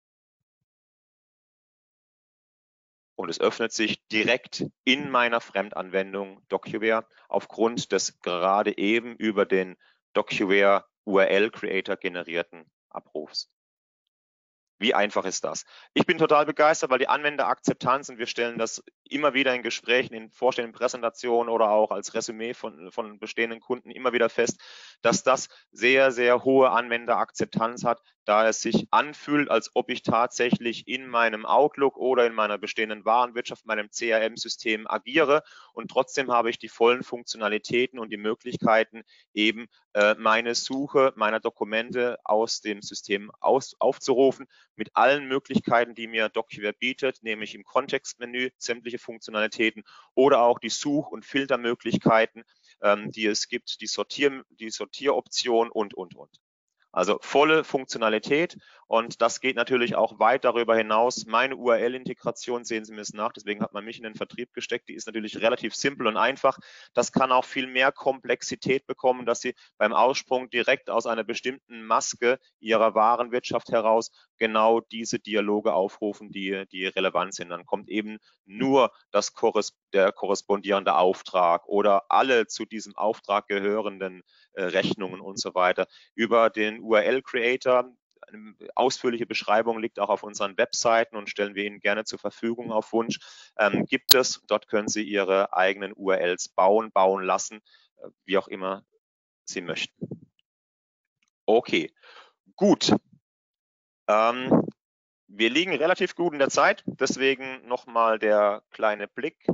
Und es öffnet sich direkt in meiner Fremdanwendung DocuWare aufgrund des gerade eben über den DocuWare U R L Creator generierten Abrufs. Wie einfach ist das? Ich bin total begeistert, weil die Anwenderakzeptanz, und wir stellen das immer wieder in Gesprächen, in vorstellenden Präsentationen oder auch als Resümee von, von bestehenden Kunden immer wieder fest, dass das sehr, sehr hohe Anwenderakzeptanz hat, da es sich anfühlt, als ob ich tatsächlich in meinem Outlook oder in meiner bestehenden Warenwirtschaft, meinem C R M-System agiere, und trotzdem habe ich die vollen Funktionalitäten und die Möglichkeiten, eben äh, meine Suche meiner Dokumente aus dem System aus, aufzurufen, mit allen Möglichkeiten, die mir DocuWare bietet, nämlich im Kontextmenü sämtliche Funktionalitäten oder auch die Such- und Filtermöglichkeiten, ähm, die es gibt, die, Sortier, die Sortieroption und, und, und. Also volle Funktionalität, und das geht natürlich auch weit darüber hinaus. Meine U R L-Integration, sehen Sie mir es nach, deswegen hat man mich in den Vertrieb gesteckt, die ist natürlich relativ simpel und einfach. Das kann auch viel mehr Komplexität bekommen, dass Sie beim Aussprung direkt aus einer bestimmten Maske Ihrer Warenwirtschaft heraus genau diese Dialoge aufrufen, die, die relevant sind. Dann kommt eben nur das der korrespondierende Auftrag oder alle zu diesem Auftrag gehörenden äh, Rechnungen und so weiter über den U R L-Creator. Eine ausführliche Beschreibung liegt auch auf unseren Webseiten und stellen wir Ihnen gerne zur Verfügung auf Wunsch. Ähm, gibt es, dort können Sie Ihre eigenen U R Ls bauen, bauen lassen, äh, wie auch immer Sie möchten. Okay, gut. Ähm, wir liegen relativ gut in der Zeit, deswegen nochmal der kleine Blick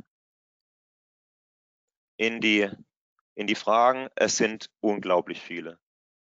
in die, in die Fragen. Es sind unglaublich viele.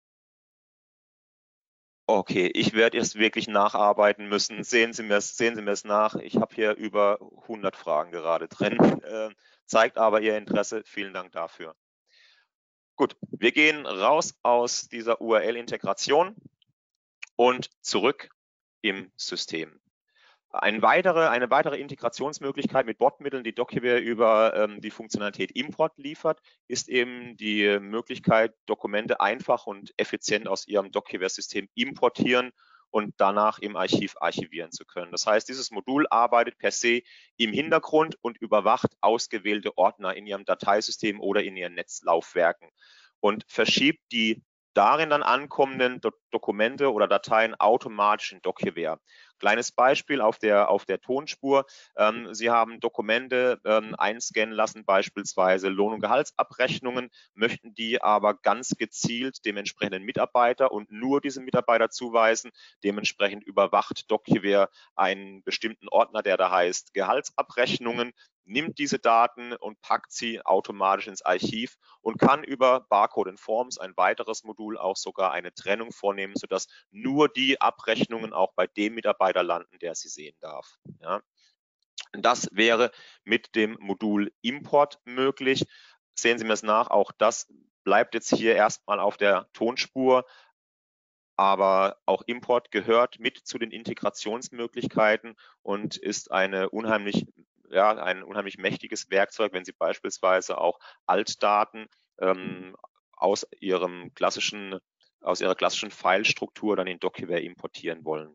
Okay, ich werde jetzt wirklich nacharbeiten müssen. Sehen Sie mir es, sehen Sie mir es nach. Ich habe hier über hundert Fragen gerade drin. Äh, zeigt aber Ihr Interesse. Vielen Dank dafür. Gut, wir gehen raus aus dieser U R L-Integration und zurück im System. Eine weitere, eine weitere Integrationsmöglichkeit mit Botmitteln, die DocuWare über ähm, die Funktionalität Import liefert, ist eben die Möglichkeit, Dokumente einfach und effizient aus Ihrem DocuWare-System importieren und danach im Archiv archivieren zu können. Das heißt, dieses Modul arbeitet per se im Hintergrund und überwacht ausgewählte Ordner in Ihrem Dateisystem oder in Ihren Netzlaufwerken und verschiebt die darin dann ankommenden Dokumente oder Dateien automatisch in Dockware. Kleines Beispiel auf der, auf der Tonspur. Ähm, Sie haben Dokumente ähm, einscannen lassen, beispielsweise Lohn- und Gehaltsabrechnungen, möchten die aber ganz gezielt dem entsprechenden Mitarbeiter und nur diesem Mitarbeiter zuweisen. Dementsprechend überwacht Dockware einen bestimmten Ordner, der da heißt Gehaltsabrechnungen, nimmt diese Daten und packt sie automatisch ins Archiv und kann über Barcode and Forms, ein weiteres Modul, auch sogar eine Trennung vornehmen, sodass nur die Abrechnungen auch bei dem Mitarbeiter landen, der sie sehen darf. Ja. Das wäre mit dem Modul Import möglich. Sehen Sie mir es nach, auch das bleibt jetzt hier erstmal auf der Tonspur, aber auch Import gehört mit zu den Integrationsmöglichkeiten und ist eine unheimlich, ja, ein unheimlich mächtiges Werkzeug, wenn Sie beispielsweise auch Altdaten ähm, aus ihrem klassischen, aus ihrer klassischen Filestruktur dann in Dockware importieren wollen.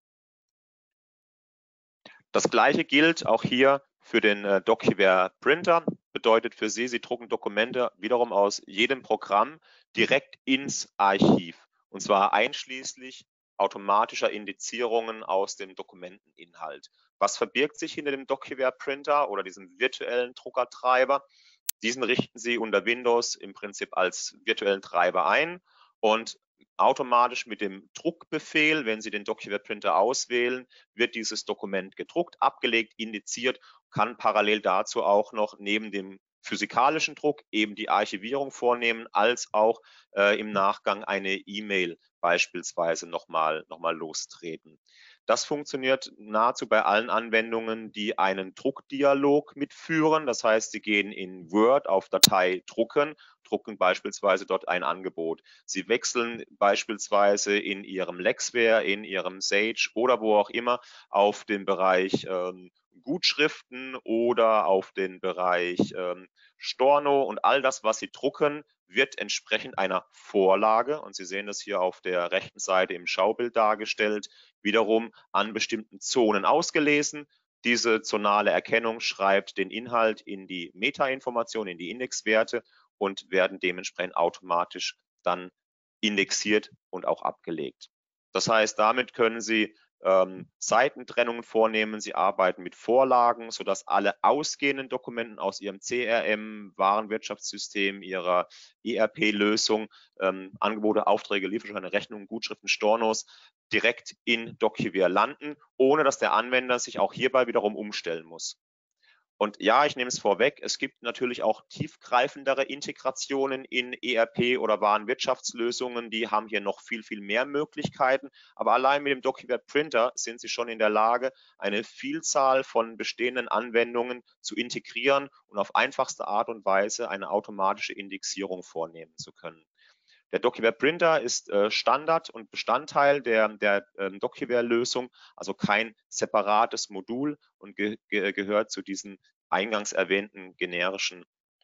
Das gleiche gilt auch hier für den äh, Dockware Printer. Bedeutet für Sie, Sie drucken Dokumente wiederum aus jedem Programm direkt ins Archiv. Und zwar einschließlich automatischer Indizierungen aus dem Dokumenteninhalt. Was verbirgt sich hinter dem Dockware Printer oder diesem virtuellen Druckertreiber? Diesen richten Sie unter Windows im Prinzip als virtuellen Treiber ein und automatisch mit dem Druckbefehl, wenn Sie den Dockware Printer auswählen, wird dieses Dokument gedruckt, abgelegt, indiziert, kann parallel dazu auch noch neben dem physikalischen Druck eben die Archivierung vornehmen, als auch äh, im Nachgang eine E-Mail beispielsweise nochmal noch mal lostreten. Das funktioniert nahezu bei allen Anwendungen, die einen Druckdialog mitführen. Das heißt, Sie gehen in Word auf Datei drucken, drucken beispielsweise dort ein Angebot. Sie wechseln beispielsweise in Ihrem Lexware, in Ihrem Sage oder wo auch immer auf den Bereich ähm, Gutschriften oder auf den Bereich ähm, Storno, und all das, was Sie drucken, wird entsprechend einer Vorlage, und Sie sehen das hier auf der rechten Seite im Schaubild dargestellt, wiederum an bestimmten Zonen ausgelesen. Diese zonale Erkennung schreibt den Inhalt in die Metainformation, in die Indexwerte und werden dementsprechend automatisch dann indexiert und auch abgelegt. Das heißt, damit können Sie ähm, Seitentrennungen vornehmen. Sie arbeiten mit Vorlagen, sodass alle ausgehenden Dokumenten aus Ihrem C R M, Warenwirtschaftssystem, Ihrer E R P-Lösung, ähm, Angebote, Aufträge, Lieferscheine, Rechnungen, Gutschriften, Stornos direkt in Dockware landen, ohne dass der Anwender sich auch hierbei wiederum umstellen muss. Und ja, ich nehme es vorweg, es gibt natürlich auch tiefgreifendere Integrationen in E R P oder Warenwirtschaftslösungen, die haben hier noch viel, viel mehr Möglichkeiten. Aber allein mit dem Dockware Printer sind Sie schon in der Lage, eine Vielzahl von bestehenden Anwendungen zu integrieren und auf einfachste Art und Weise eine automatische Indexierung vornehmen zu können. Der Dockware Printer ist äh, Standard und Bestandteil der, der ähm, Dockware-Lösung, also kein separates Modul, und ge ge gehört zu diesen eingangs erwähnten generischen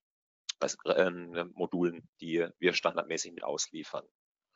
äh, Modulen, die wir standardmäßig mit ausliefern.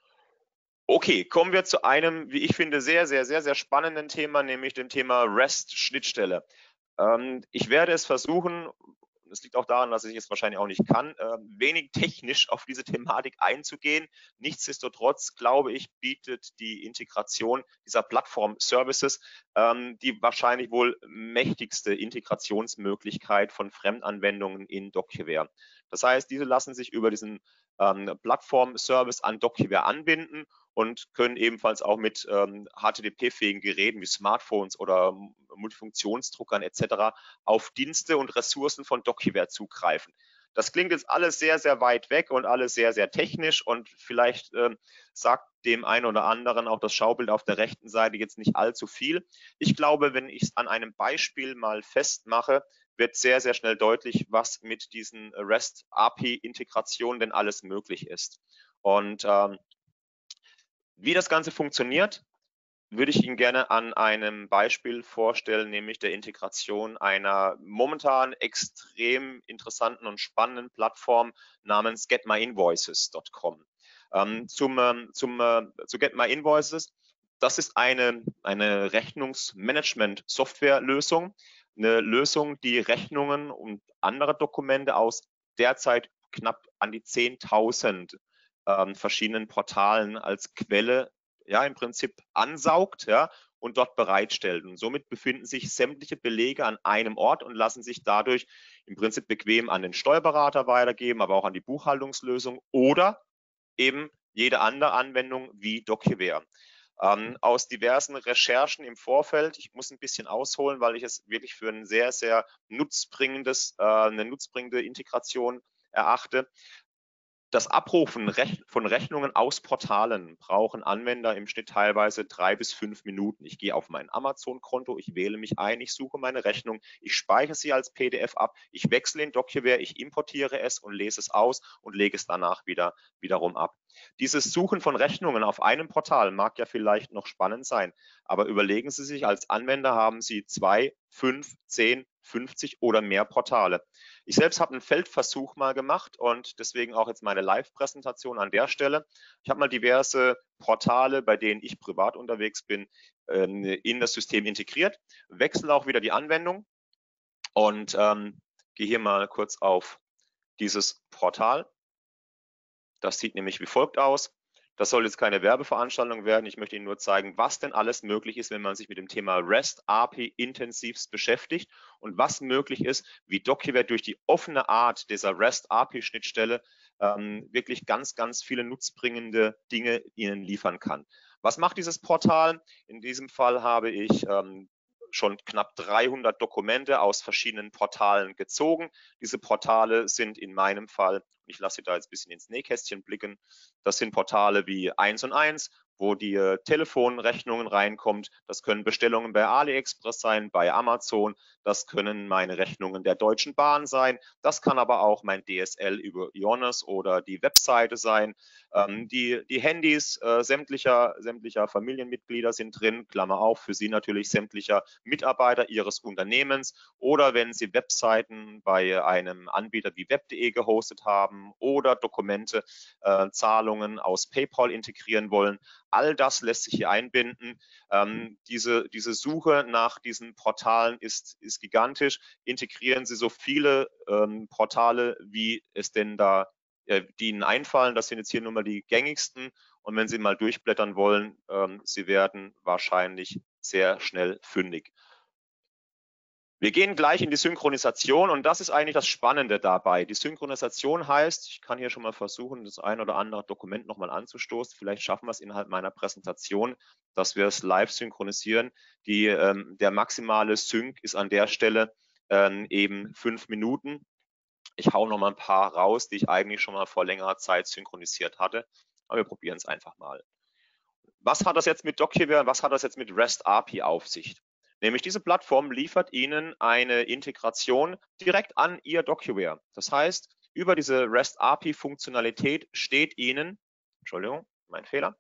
Okay, kommen wir zu einem, wie ich finde, sehr, sehr, sehr, sehr spannenden Thema, nämlich dem Thema REST-Schnittstelle. Ähm, ich werde es versuchen, das liegt auch daran, dass ich es wahrscheinlich auch nicht kann, äh, wenig technisch auf diese Thematik einzugehen. Nichtsdestotrotz, glaube ich, bietet die Integration dieser Plattform-Services ähm, die wahrscheinlich wohl mächtigste Integrationsmöglichkeit von Fremdanwendungen in Dockware. Das heißt, diese lassen sich über diesen ähm, Plattform-Service an Dockware anbinden und können ebenfalls auch mit ähm, H T T P-fähigen Geräten wie Smartphones oder Multifunktionsdruckern et cetera auf Dienste und Ressourcen von Dockware zugreifen. Das klingt jetzt alles sehr, sehr weit weg und alles sehr, sehr technisch, und vielleicht äh, sagt dem einen oder anderen auch das Schaubild auf der rechten Seite jetzt nicht allzu viel. Ich glaube, wenn ich es an einem Beispiel mal festmache, wird sehr, sehr schnell deutlich, was mit diesen REST-A P I-Integrationen denn alles möglich ist. Und ähm, wie das Ganze funktioniert, würde ich Ihnen gerne an einem Beispiel vorstellen, nämlich der Integration einer momentan extrem interessanten und spannenden Plattform namens get my invoices Punkt com. Ähm, zum, zum, äh, zu Get My Invoices, das ist eine, eine Rechnungsmanagement-Software-Lösung, eine Lösung, die Rechnungen und andere Dokumente aus derzeit knapp an die zehntausend ähm, verschiedenen Portalen als Quelle ja im Prinzip ansaugt, ja, und dort bereitstellt. Und somit befinden sich sämtliche Belege an einem Ort und lassen sich dadurch im Prinzip bequem an den Steuerberater weitergeben, aber auch an die Buchhaltungslösung oder eben jede andere Anwendung wie DocuWare. Ähm, aus diversen Recherchen im Vorfeld, ich muss ein bisschen ausholen, weil ich es wirklich für ein sehr, sehr nutzbringendes, äh, eine nutzbringende Integration erachte. Das Abrufen von Rechnungen aus Portalen brauchen Anwender im Schnitt teilweise drei bis fünf Minuten. Ich gehe auf mein Amazon-Konto, ich wähle mich ein, ich suche meine Rechnung, ich speichere sie als P D F ab, ich wechsle in DocuWare, ich importiere es und lese es aus und lege es danach wieder wiederum ab. Dieses Suchen von Rechnungen auf einem Portal mag ja vielleicht noch spannend sein, aber überlegen Sie sich, als Anwender haben Sie zwei, fünf, zehn, fünfzig oder mehr Portale. Ich selbst habe einen Feldversuch mal gemacht und deswegen auch jetzt meine Live-Präsentation an der Stelle. Ich habe mal diverse Portale, bei denen ich privat unterwegs bin, in das System integriert, wechsle auch wieder die Anwendung und ähm, gehe hier mal kurz auf dieses Portal. Das sieht nämlich wie folgt aus. Das soll jetzt keine Werbeveranstaltung werden. Ich möchte Ihnen nur zeigen, was denn alles möglich ist, wenn man sich mit dem Thema REST A P I intensivst beschäftigt und was möglich ist, wie DocuWare durch die offene Art dieser REST A P I-Schnittstelle ähm, wirklich ganz, ganz viele nutzbringende Dinge Ihnen liefern kann. Was macht dieses Portal? In diesem Fall habe ich ähm, schon knapp dreihundert Dokumente aus verschiedenen Portalen gezogen. Diese Portale sind in meinem Fall, ich lasse Sie da jetzt ein bisschen ins Nähkästchen blicken, das sind Portale wie eins und eins, wo die äh, Telefonrechnungen reinkommt. Das können Bestellungen bei AliExpress sein, bei Amazon. Das können meine Rechnungen der Deutschen Bahn sein. Das kann aber auch mein D S L über Ionos oder die Webseite sein. Ähm, die, die Handys äh, sämtlicher, sämtlicher Familienmitglieder sind drin, Klammer auf, für Sie natürlich sämtlicher Mitarbeiter Ihres Unternehmens. Oder wenn Sie Webseiten bei einem Anbieter wie web punkt de gehostet haben oder Dokumente, äh, Zahlungen aus PayPal integrieren wollen. All das lässt sich hier einbinden. Ähm, diese, diese Suche nach diesen Portalen ist, ist gigantisch. Integrieren Sie so viele ähm, Portale, wie es denn da, äh, die Ihnen einfallen. Das sind jetzt hier nur mal die gängigsten. Und wenn Sie mal durchblättern wollen, ähm, Sie werden wahrscheinlich sehr schnell fündig. Wir gehen gleich in die Synchronisation und das ist eigentlich das Spannende dabei. Die Synchronisation heißt, ich kann hier schon mal versuchen, das ein oder andere Dokument nochmal anzustoßen. Vielleicht schaffen wir es innerhalb meiner Präsentation, dass wir es live synchronisieren. Die, ähm, der maximale Sync ist an der Stelle ähm, eben fünf Minuten. Ich hau noch mal ein paar raus, die ich eigentlich schon mal vor längerer Zeit synchronisiert hatte. Aber wir probieren es einfach mal. Was hat das jetzt mit DocuWare, was hat das jetzt mit REST A P I auf sich? Nämlich diese Plattform liefert Ihnen eine Integration direkt an Ihr DocuWare. Das heißt, über diese REST A P I-Funktionalität steht Ihnen, Entschuldigung, mein Fehler,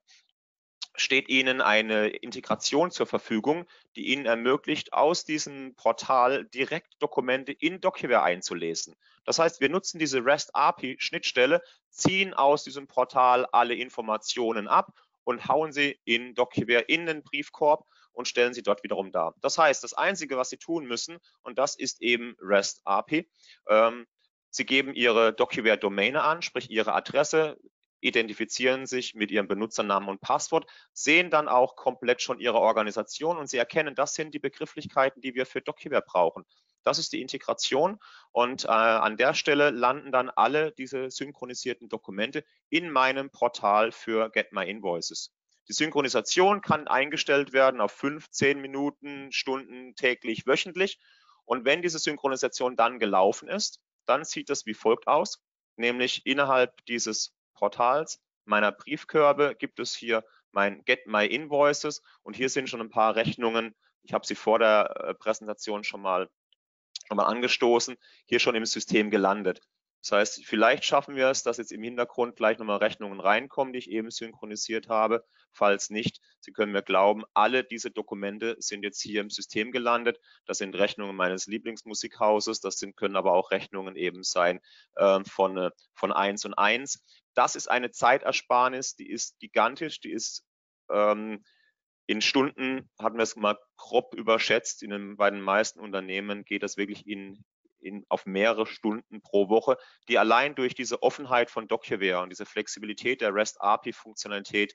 steht Ihnen eine Integration zur Verfügung, die Ihnen ermöglicht, aus diesem Portal direkt Dokumente in DocuWare einzulesen. Das heißt, wir nutzen diese REST A P I-Schnittstelle, ziehen aus diesem Portal alle Informationen ab und hauen sie in DocuWare in den Briefkorb und stellen sie dort wiederum dar. Das heißt, das Einzige, was Sie tun müssen, und das ist eben REST A P I, ähm, Sie geben Ihre DocuWare-Domäne an, sprich Ihre Adresse, identifizieren sich mit Ihrem Benutzernamen und Passwort, sehen dann auch komplett schon Ihre Organisation und Sie erkennen, das sind die Begrifflichkeiten, die wir für DocuWare brauchen. Das ist die Integration und äh, an der Stelle landen dann alle diese synchronisierten Dokumente in meinem Portal für Get My Invoices. Die Synchronisation kann eingestellt werden auf fünf, zehn Minuten, Stunden, täglich, wöchentlich. Und wenn diese Synchronisation dann gelaufen ist, dann sieht das wie folgt aus, nämlich innerhalb dieses Portals meiner Briefkörbe gibt es hier mein Get My Invoices und hier sind schon ein paar Rechnungen. Ich habe sie vor der Präsentation schon mal, schon mal angestoßen, hier schon im System gelandet. Das heißt, vielleicht schaffen wir es, dass jetzt im Hintergrund gleich nochmal Rechnungen reinkommen, die ich eben synchronisiert habe. Falls nicht, Sie können mir glauben, alle diese Dokumente sind jetzt hier im System gelandet. Das sind Rechnungen meines Lieblingsmusikhauses, das sind, können aber auch Rechnungen eben sein äh, von, von eins und eins. Das ist eine Zeitersparnis, die ist gigantisch, die ist ähm, in Stunden, hatten wir es mal grob überschätzt, in den, bei den meisten Unternehmen geht das wirklich in In, auf mehrere Stunden pro Woche, die allein durch diese Offenheit von DocuWare und diese Flexibilität der REST A P I-Funktionalität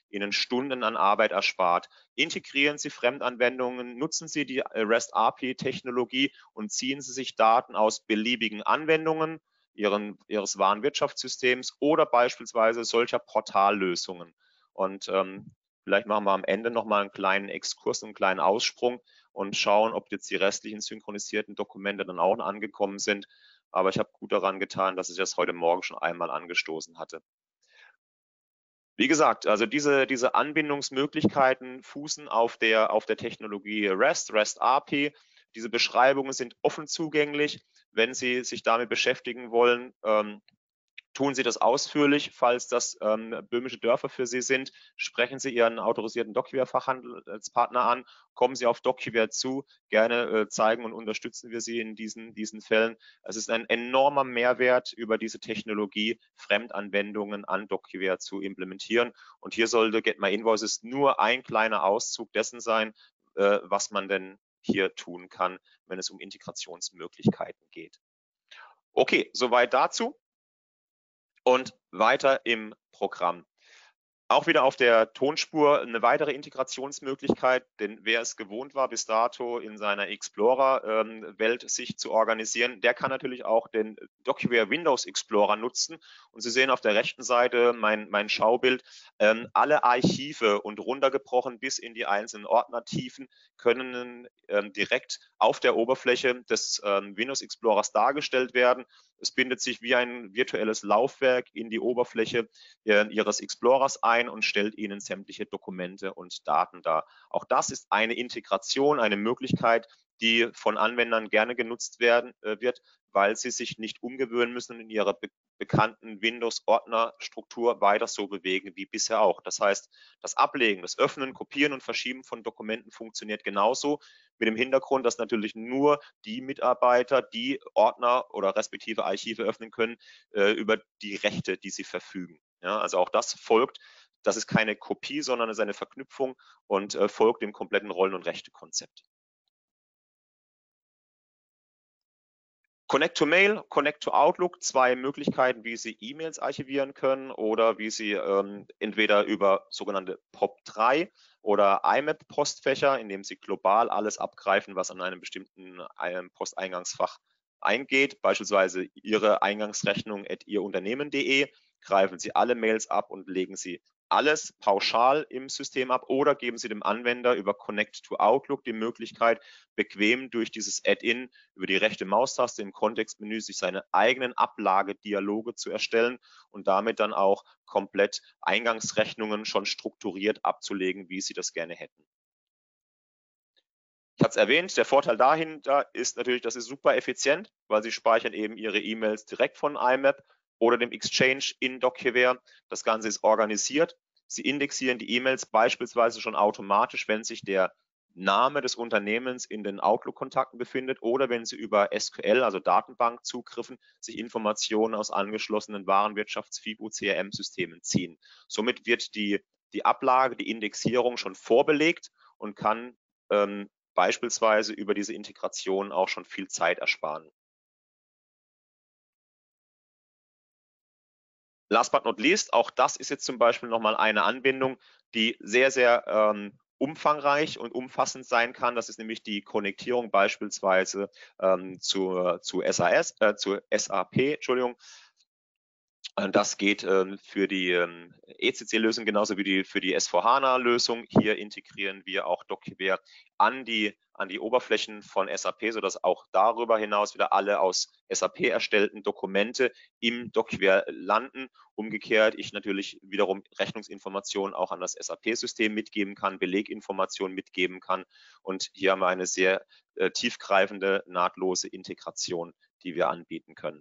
Ihnen Stunden an Arbeit erspart. Integrieren Sie Fremdanwendungen, nutzen Sie die REST-A P I-Technologie und ziehen Sie sich Daten aus beliebigen Anwendungen ihren, Ihres Warenwirtschaftssystems oder beispielsweise solcher Portallösungen. Und ähm, vielleicht machen wir am Ende nochmal einen kleinen Exkurs, einen kleinen Aussprung und schauen, ob jetzt die restlichen synchronisierten Dokumente dann auch angekommen sind. Aber ich habe gut daran getan, dass ich das heute Morgen schon einmal angestoßen hatte. Wie gesagt, also diese, diese Anbindungsmöglichkeiten fußen auf der, auf der Technologie REST, REST-A P I. Diese Beschreibungen sind offen zugänglich. Wenn Sie sich damit beschäftigen wollen, ähm, tun Sie das ausführlich. Falls das ähm, böhmische Dörfer für Sie sind, sprechen Sie Ihren autorisierten DocuWare-Fachhandelspartner an, kommen Sie auf DocuWare zu, gerne äh, zeigen und unterstützen wir Sie in diesen, diesen Fällen. Es ist ein enormer Mehrwert, über diese Technologie Fremdanwendungen an DocuWare zu implementieren. Und hier sollte Get My Invoices nur ein kleiner Auszug dessen sein, äh, was man denn hier tun kann, wenn es um Integrationsmöglichkeiten geht. Okay, soweit dazu. Und weiter im Programm. Auch wieder auf der Tonspur eine weitere Integrationsmöglichkeit, denn wer es gewohnt war, bis dato in seiner Explorer-Welt ähm, sich zu organisieren, der kann natürlich auch den DocuWare Windows Explorer nutzen. Und Sie sehen auf der rechten Seite mein, mein Schaubild. Ähm, alle Archive und runtergebrochen bis in die einzelnen Ordnertiefen können ähm, direkt auf der Oberfläche des ähm, Windows Explorers dargestellt werden. Es bindet sich wie ein virtuelles Laufwerk in die Oberfläche äh, Ihres Explorers ein und stellt Ihnen sämtliche Dokumente und Daten dar. Auch das ist eine Integration, eine Möglichkeit, die von Anwendern gerne genutzt werden äh, wird, weil sie sich nicht umgewöhnen müssen und in ihrer be bekannten Windows-Ordnerstruktur weiter so bewegen wie bisher auch. Das heißt, das Ablegen, das Öffnen, Kopieren und Verschieben von Dokumenten funktioniert genauso, mit dem Hintergrund, dass natürlich nur die Mitarbeiter, die Ordner oder respektive Archive öffnen können, äh, über die Rechte, die sie verfügen. Ja, also auch das folgt, das ist keine Kopie, sondern es ist eine Verknüpfung und äh, folgt dem kompletten Rollen- und Rechtekonzept. Connect to Mail, Connect to Outlook, zwei Möglichkeiten, wie Sie E-Mails archivieren können oder wie Sie ähm, entweder über sogenannte P O P drei oder I M A P-Postfächer, indem Sie global alles abgreifen, was an einem bestimmten einem Posteingangsfach eingeht, beispielsweise Ihre Eingangsrechnung at ihrunternehmen.de, greifen Sie alle Mails ab und legen Sie alles pauschal im System ab oder geben Sie dem Anwender über Connect to Outlook die Möglichkeit, bequem durch dieses Add-in über die rechte Maustaste im Kontextmenü sich seine eigenen Ablagedialoge zu erstellen und damit dann auch komplett Eingangsrechnungen schon strukturiert abzulegen, wie Sie das gerne hätten. Ich hatte es erwähnt, der Vorteil dahinter ist natürlich, das ist super effizient, weil Sie speichern eben Ihre E-Mails direkt von I M A P oder dem Exchange in DocuWare. Das Ganze ist organisiert. Sie indexieren die E-Mails beispielsweise schon automatisch, wenn sich der Name des Unternehmens in den Outlook-Kontakten befindet oder wenn Sie über S Q L, also Datenbankzugriffen, sich Informationen aus angeschlossenen Warenwirtschafts-, F I B U, C R M-Systemen ziehen. Somit wird die, die Ablage, die Indexierung schon vorbelegt und kann ähm, beispielsweise über diese Integration auch schon viel Zeit ersparen. Last but not least, auch das ist jetzt zum Beispiel nochmal eine Anbindung, die sehr, sehr ähm, umfangreich und umfassend sein kann. Das ist nämlich die Konnektierung beispielsweise ähm, zu, zu S A S, äh, zu S A P, Entschuldigung. Das geht ähm, für die ähm, E C C-Lösung genauso wie die, für die S vier HANA-Lösung. Hier integrieren wir auch DocuWare an die, an die Oberflächen von S A P, sodass auch darüber hinaus wieder alle aus S A P erstellten Dokumente im DocuWare landen. Umgekehrt ich natürlich wiederum Rechnungsinformationen auch an das S A P-System mitgeben kann, Beleginformationen mitgeben kann. Und hier haben wir eine sehr äh, tiefgreifende, nahtlose Integration, die wir anbieten können.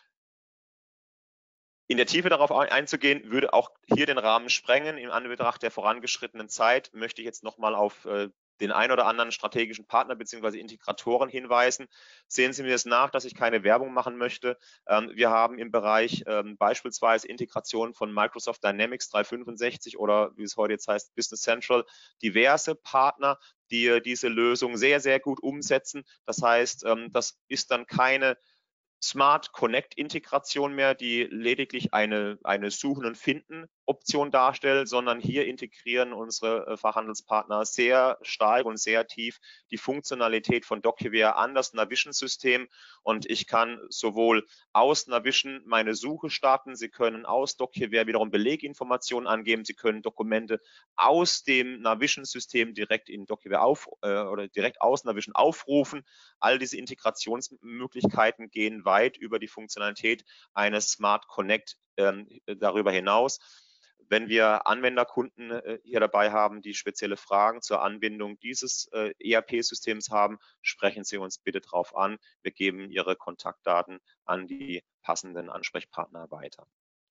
In der Tiefe darauf einzugehen, würde auch hier den Rahmen sprengen. In Anbetracht der vorangeschrittenen Zeit möchte ich jetzt nochmal auf äh, den ein oder anderen strategischen Partner bzw. Integratoren hinweisen. Sehen Sie mir das nach, dass ich keine Werbung machen möchte. Ähm, wir haben im Bereich ähm, beispielsweise Integration von Microsoft Dynamics dreihundertfünfundsechzig oder wie es heute jetzt heißt Business Central diverse Partner, die diese Lösung sehr, sehr gut umsetzen. Das heißt, ähm, das ist dann keine Smart Connect Integration mehr, die lediglich eine, eine Suchen und Finden Option darstellt, sondern hier integrieren unsere Fachhandelspartner sehr stark und sehr tief die Funktionalität von DocuWare an das Navision-System und ich kann sowohl aus Navision meine Suche starten, Sie können aus DocuWare wiederum Beleginformationen angeben, Sie können Dokumente aus dem Navision-System direkt in DocuWare auf äh, oder direkt aus Navision aufrufen. All diese Integrationsmöglichkeiten gehen weit über die Funktionalität eines Smart Connect ähm, darüber hinaus. Wenn wir Anwenderkunden äh, hier dabei haben, die spezielle Fragen zur Anbindung dieses äh, E R P-Systems haben, sprechen Sie uns bitte darauf an. Wir geben Ihre Kontaktdaten an die passenden Ansprechpartner weiter.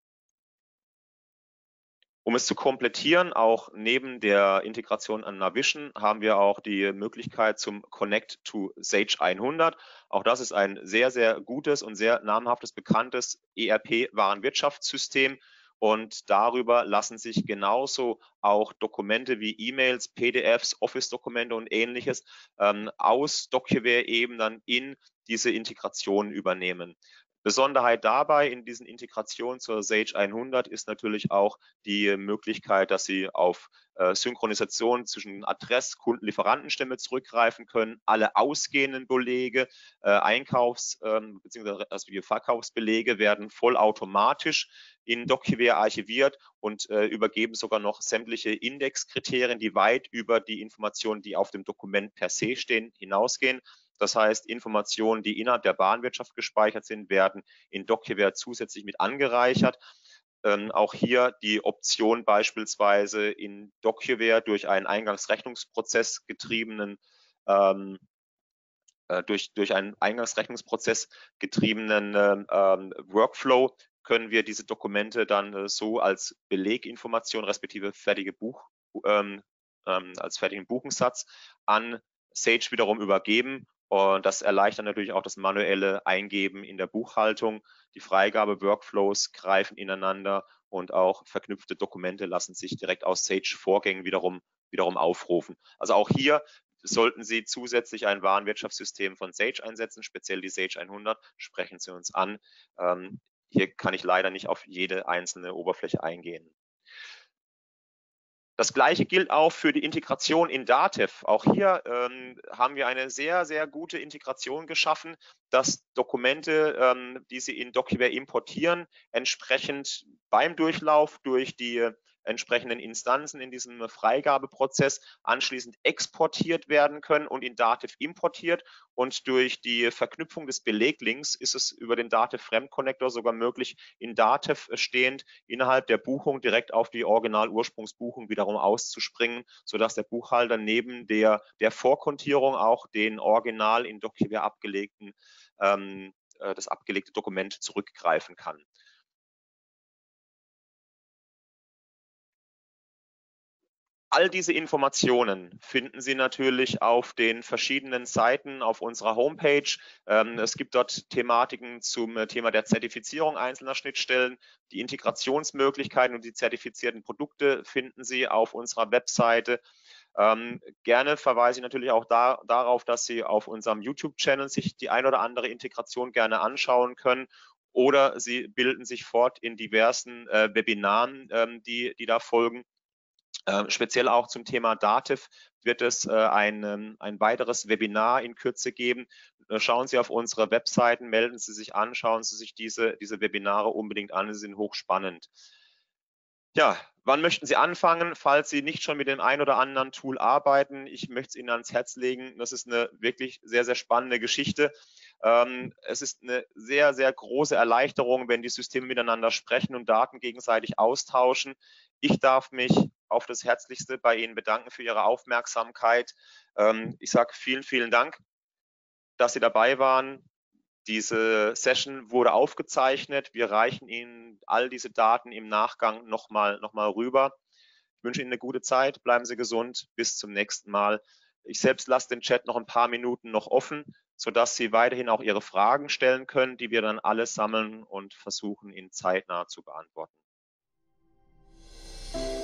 Um es zu komplettieren, auch neben der Integration an Navision haben wir auch die Möglichkeit zum Connect to Sage hundert. Auch das ist ein sehr, sehr gutes und sehr namhaftes, bekanntes E R P-Warenwirtschaftssystem. Und darüber lassen sich genauso auch Dokumente wie E-Mails, P D Fs, Office-Dokumente und ähnliches ähm, aus DocuWare eben dann in diese Integration übernehmen. Besonderheit dabei in diesen Integrationen zur Sage hundert ist natürlich auch die Möglichkeit, dass Sie auf äh, Synchronisation zwischen Adress-, Kunden-, Lieferantenstimme zurückgreifen können. Alle ausgehenden Belege, äh, Einkaufs- ähm, bzw. also die Verkaufsbelege werden vollautomatisch in DocuWare archiviert und äh, übergeben sogar noch sämtliche Indexkriterien, die weit über die Informationen, die auf dem Dokument per se stehen, hinausgehen. Das heißt, Informationen, die innerhalb der Warenwirtschaft gespeichert sind, werden in DocuWare zusätzlich mit angereichert. Ähm, auch hier die Option beispielsweise in DocuWare durch einen Eingangsrechnungsprozess getriebenen ähm, äh, durch, durch einen Eingangsrechnungsprozess getriebenen ähm, Workflow können wir diese Dokumente dann äh, so als Beleginformation respektive fertige Buch ähm, ähm, als fertigen Buchungssatz an Sage wiederum übergeben. Und das erleichtert natürlich auch das manuelle Eingeben in der Buchhaltung. Die Freigabe-Workflows greifen ineinander und auch verknüpfte Dokumente lassen sich direkt aus Sage-Vorgängen wiederum, wiederum aufrufen. Also auch hier sollten Sie zusätzlich ein Warenwirtschaftssystem von Sage einsetzen, speziell die Sage hundert, sprechen Sie uns an. Ähm, hier kann ich leider nicht auf jede einzelne Oberfläche eingehen. Das Gleiche gilt auch für die Integration in Datev. Auch hier ähm, haben wir eine sehr, sehr gute Integration geschaffen, dass Dokumente, ähm, die Sie in DocuWare importieren, entsprechend beim Durchlauf durch die entsprechenden Instanzen in diesem Freigabeprozess anschließend exportiert werden können und in Datev importiert. Und durch die Verknüpfung des Beleglinks ist es über den Datev Fremdconnector sogar möglich, in Datev stehend innerhalb der Buchung direkt auf die Original-Ursprungsbuchung wiederum auszuspringen, sodass der Buchhalter neben der, der Vorkontierung auch den original in DocuWare abgelegten, ähm, das abgelegte Dokument zurückgreifen kann. All diese Informationen finden Sie natürlich auf den verschiedenen Seiten auf unserer Homepage. Ähm, es gibt dort Thematiken zum Thema der Zertifizierung einzelner Schnittstellen. Die Integrationsmöglichkeiten und die zertifizierten Produkte finden Sie auf unserer Webseite. Ähm, gerne verweise ich natürlich auch da, darauf, dass Sie auf unserem YouTube-Channel sich die ein oder andere Integration gerne anschauen können. Oder Sie bilden sich fort in diversen äh, Webinaren, ähm, die, die da folgen. Äh, speziell auch zum Thema Datev wird es äh, ein, ein weiteres Webinar in Kürze geben. Äh, schauen Sie auf unsere Webseiten, melden Sie sich an, schauen Sie sich diese, diese Webinare unbedingt an, sie sind hochspannend. Ja, wann möchten Sie anfangen, falls Sie nicht schon mit dem ein oder anderen Tool arbeiten? Ich möchte es Ihnen ans Herz legen. Das ist eine wirklich sehr, sehr spannende Geschichte. Ähm, es ist eine sehr, sehr große Erleichterung, wenn die Systeme miteinander sprechen und Daten gegenseitig austauschen. Ich darf mich auf das Herzlichste bei Ihnen bedanken für Ihre Aufmerksamkeit. Ähm, ich sage vielen, vielen Dank, dass Sie dabei waren. Diese Session wurde aufgezeichnet. Wir reichen Ihnen all diese Daten im Nachgang nochmal noch mal rüber. Ich wünsche Ihnen eine gute Zeit. Bleiben Sie gesund. Bis zum nächsten Mal. Ich selbst lasse den Chat noch ein paar Minuten noch offen, sodass Sie weiterhin auch Ihre Fragen stellen können, die wir dann alle sammeln und versuchen, Ihnen zeitnah zu beantworten.